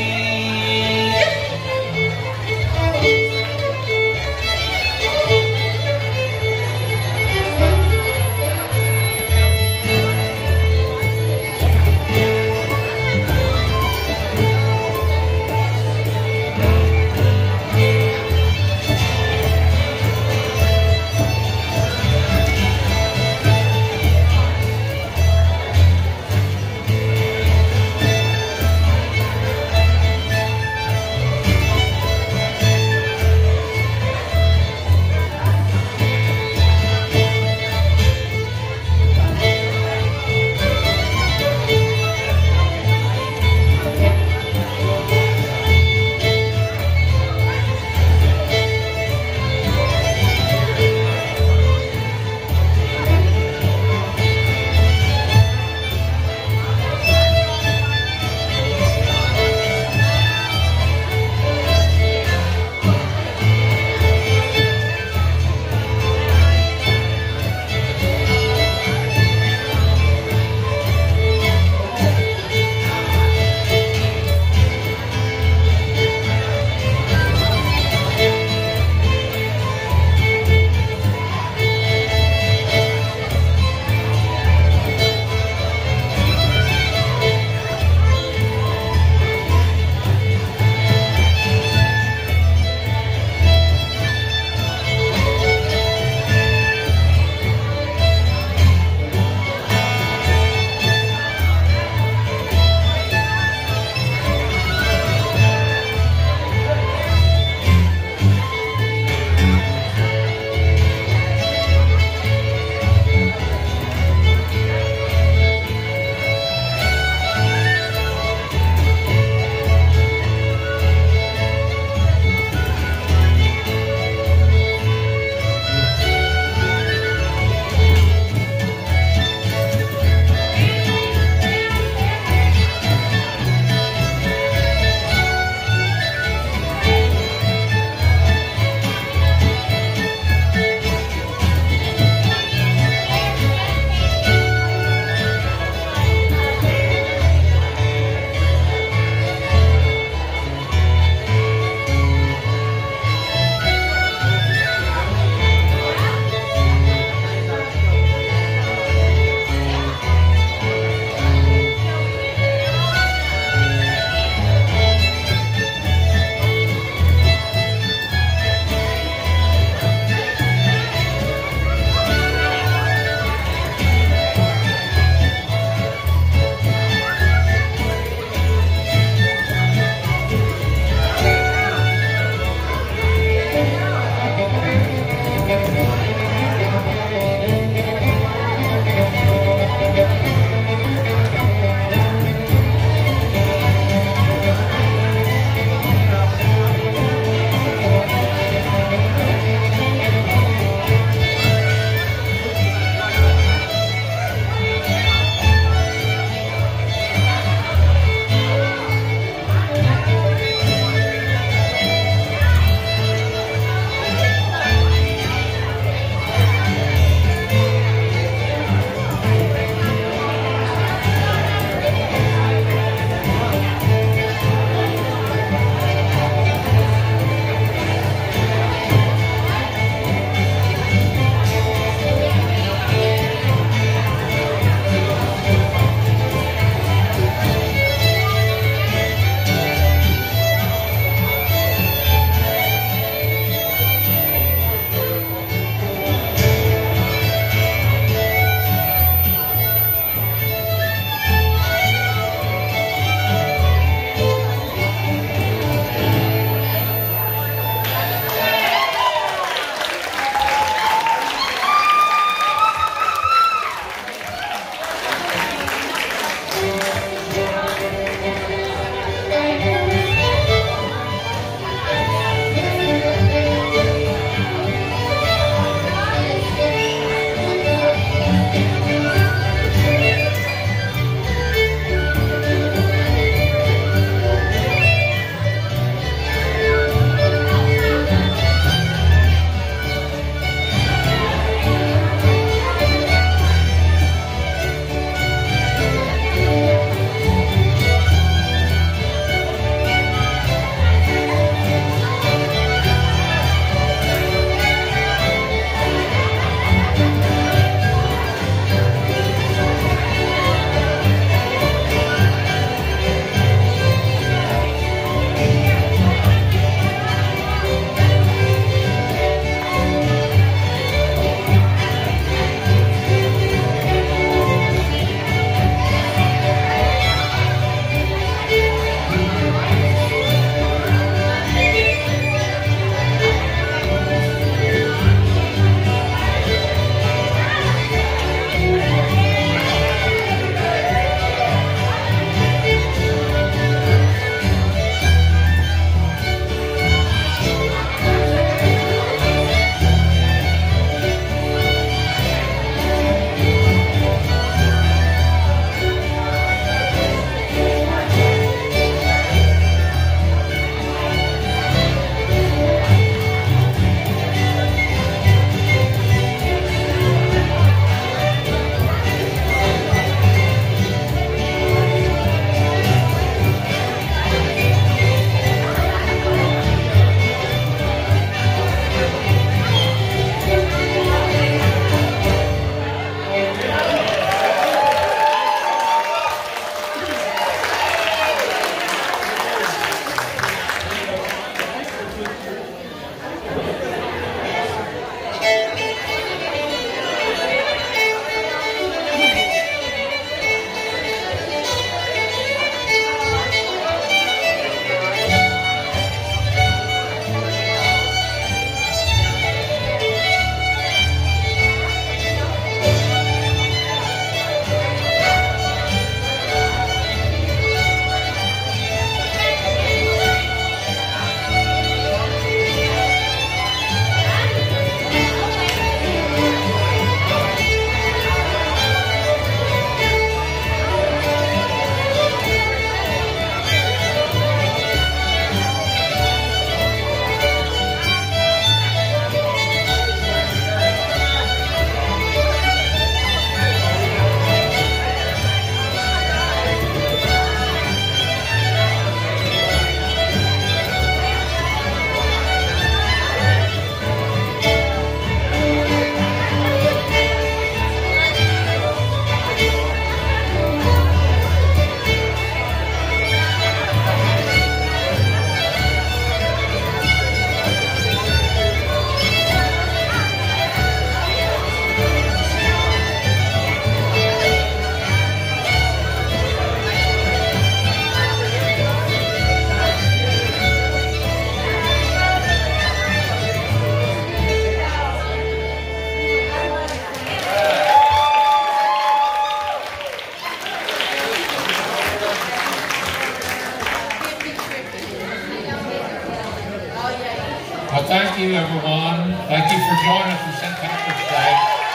thank you, everyone. Thank you for joining us for St. Patrick's Day.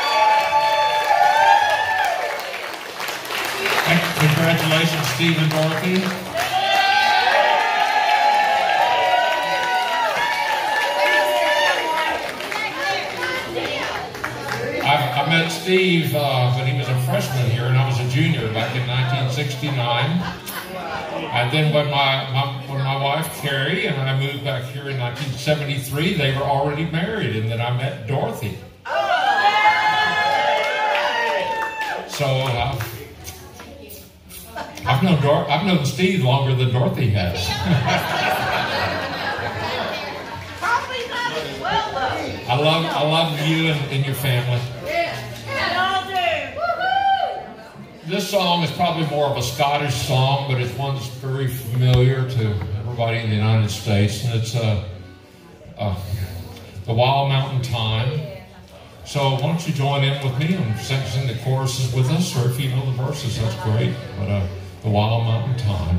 And congratulations, Steve and Dorothy. I met Steve when he was a freshman here, and I was a junior back in 1969. And then when my wife Carrie and I moved back here in 1973, they were already married, and then I met Dorothy. So I've known Steve longer than Dorothy has. I love you and your family. This song is probably more of a Scottish song, but it's one that's very familiar to everybody in the United States, and it's The Wild Mountain Thyme. So why don't you join in with me and sing the choruses with us, or if you know the verses, that's great. But The Wild Mountain Thyme.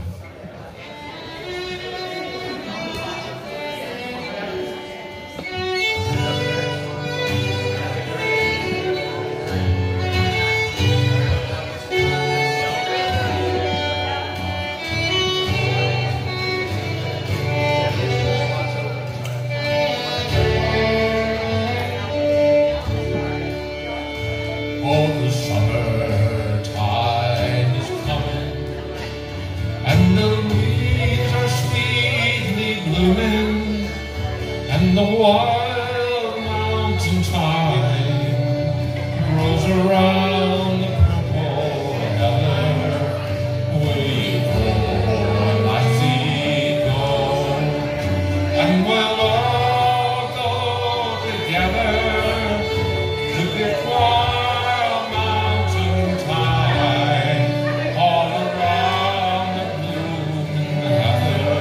And the wild mountain thyme grows around the purple heather. Will you go and I see go? And we'll all go together to this wild mountain thyme all around the blooming heather.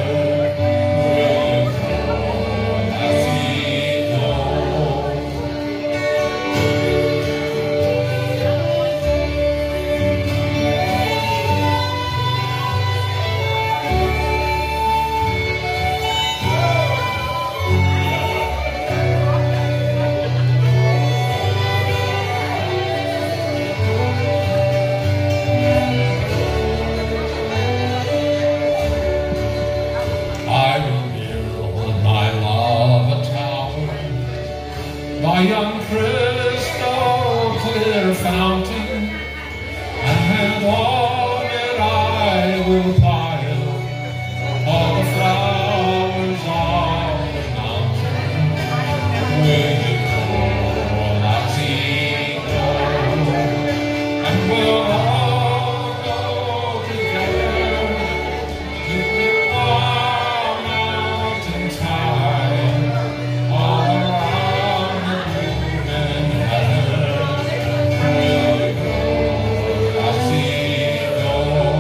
My young crystal clear fountain, and on it I will pile all the flowers of the mountain. Will you go, Latino, and we'll all go together to the wild mountain thyme all around the blooming heather. Will you go, Latino?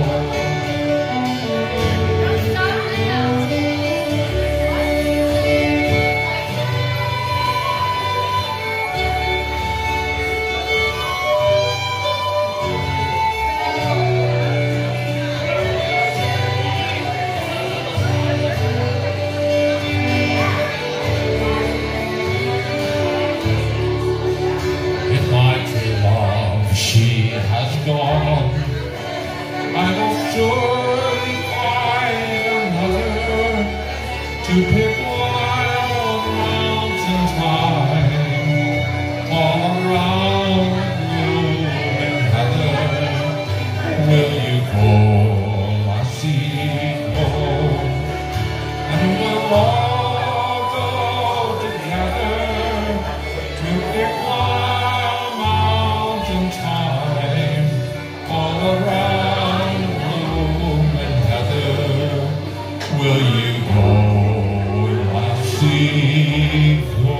In my true love she has gone. I will surely find another to pick wild mountain thyme all around the blooming heather. Will you go, Latino? And we'll all go together to pick wild mountain thyme all around the blooming heather. Will you go, Latino?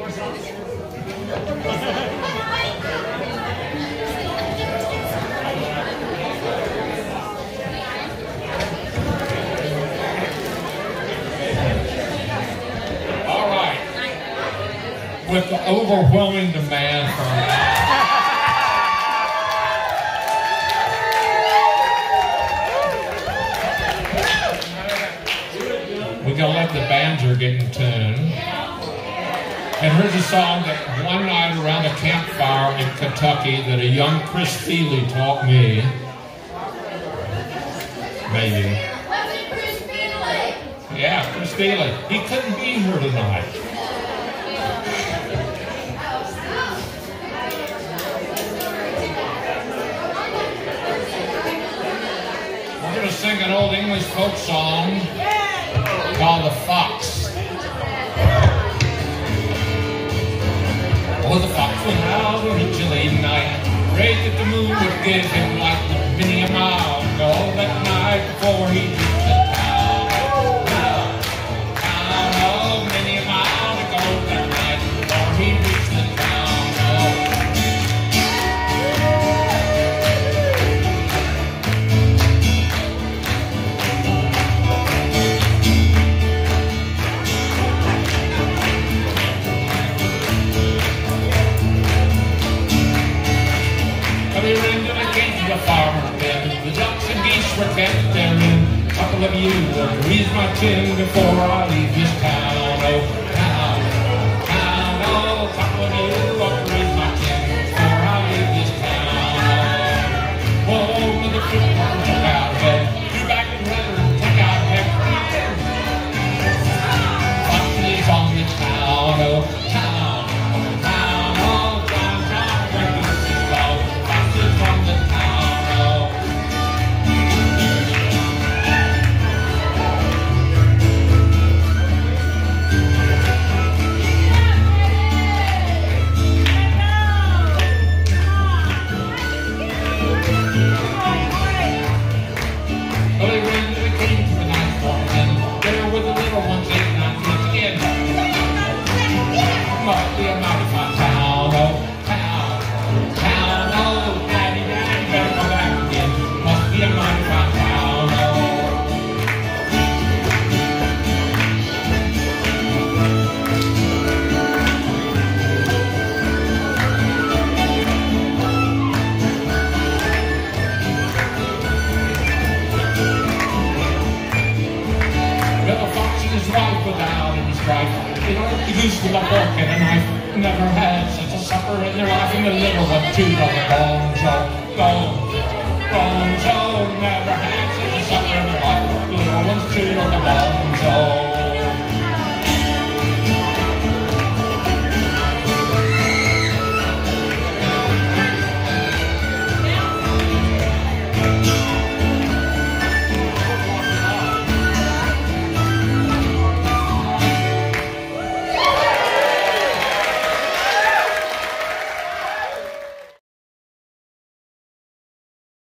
All right. With the overwhelming demand from we're gonna let the banjo get in tune. And here's a song that one night around a campfire in Kentucky that a young Chris Feely taught me. Maybe. Yeah, Chris Feely. He couldn't be here tonight. We're gonna sing an old English folk song called The Fox. Oh, the fox went out on a chilly night, prayed that the moon would give him light. Many a mile to go that night before he reached the town. Oh, many a mile to go that night before he reached the town. The farmer bed, the ducks and geese were kept therein. A couple of you will grease my tin before I leave this town. Oh, town, town, oh, a couple of you will grease my tin before I leave this town. Oh, with the fruit took out of bed, threw back the leather, took out of head. Foxes on the town, oh, town, town, oh, town, town, where this is called. Foxes on the town. Must be a mighty fine town, oh, town, town, oh, daddy, daddy, better come back again. Must be a mighty fine town, oh. Well, a fox and his wife without any strife. The goose with a fork and a knife never had such a supper in their life, and the little one chewed on the bones, oh, bones, bones, oh, never had such a supper in their life. The little one's chewed on the bones, oh.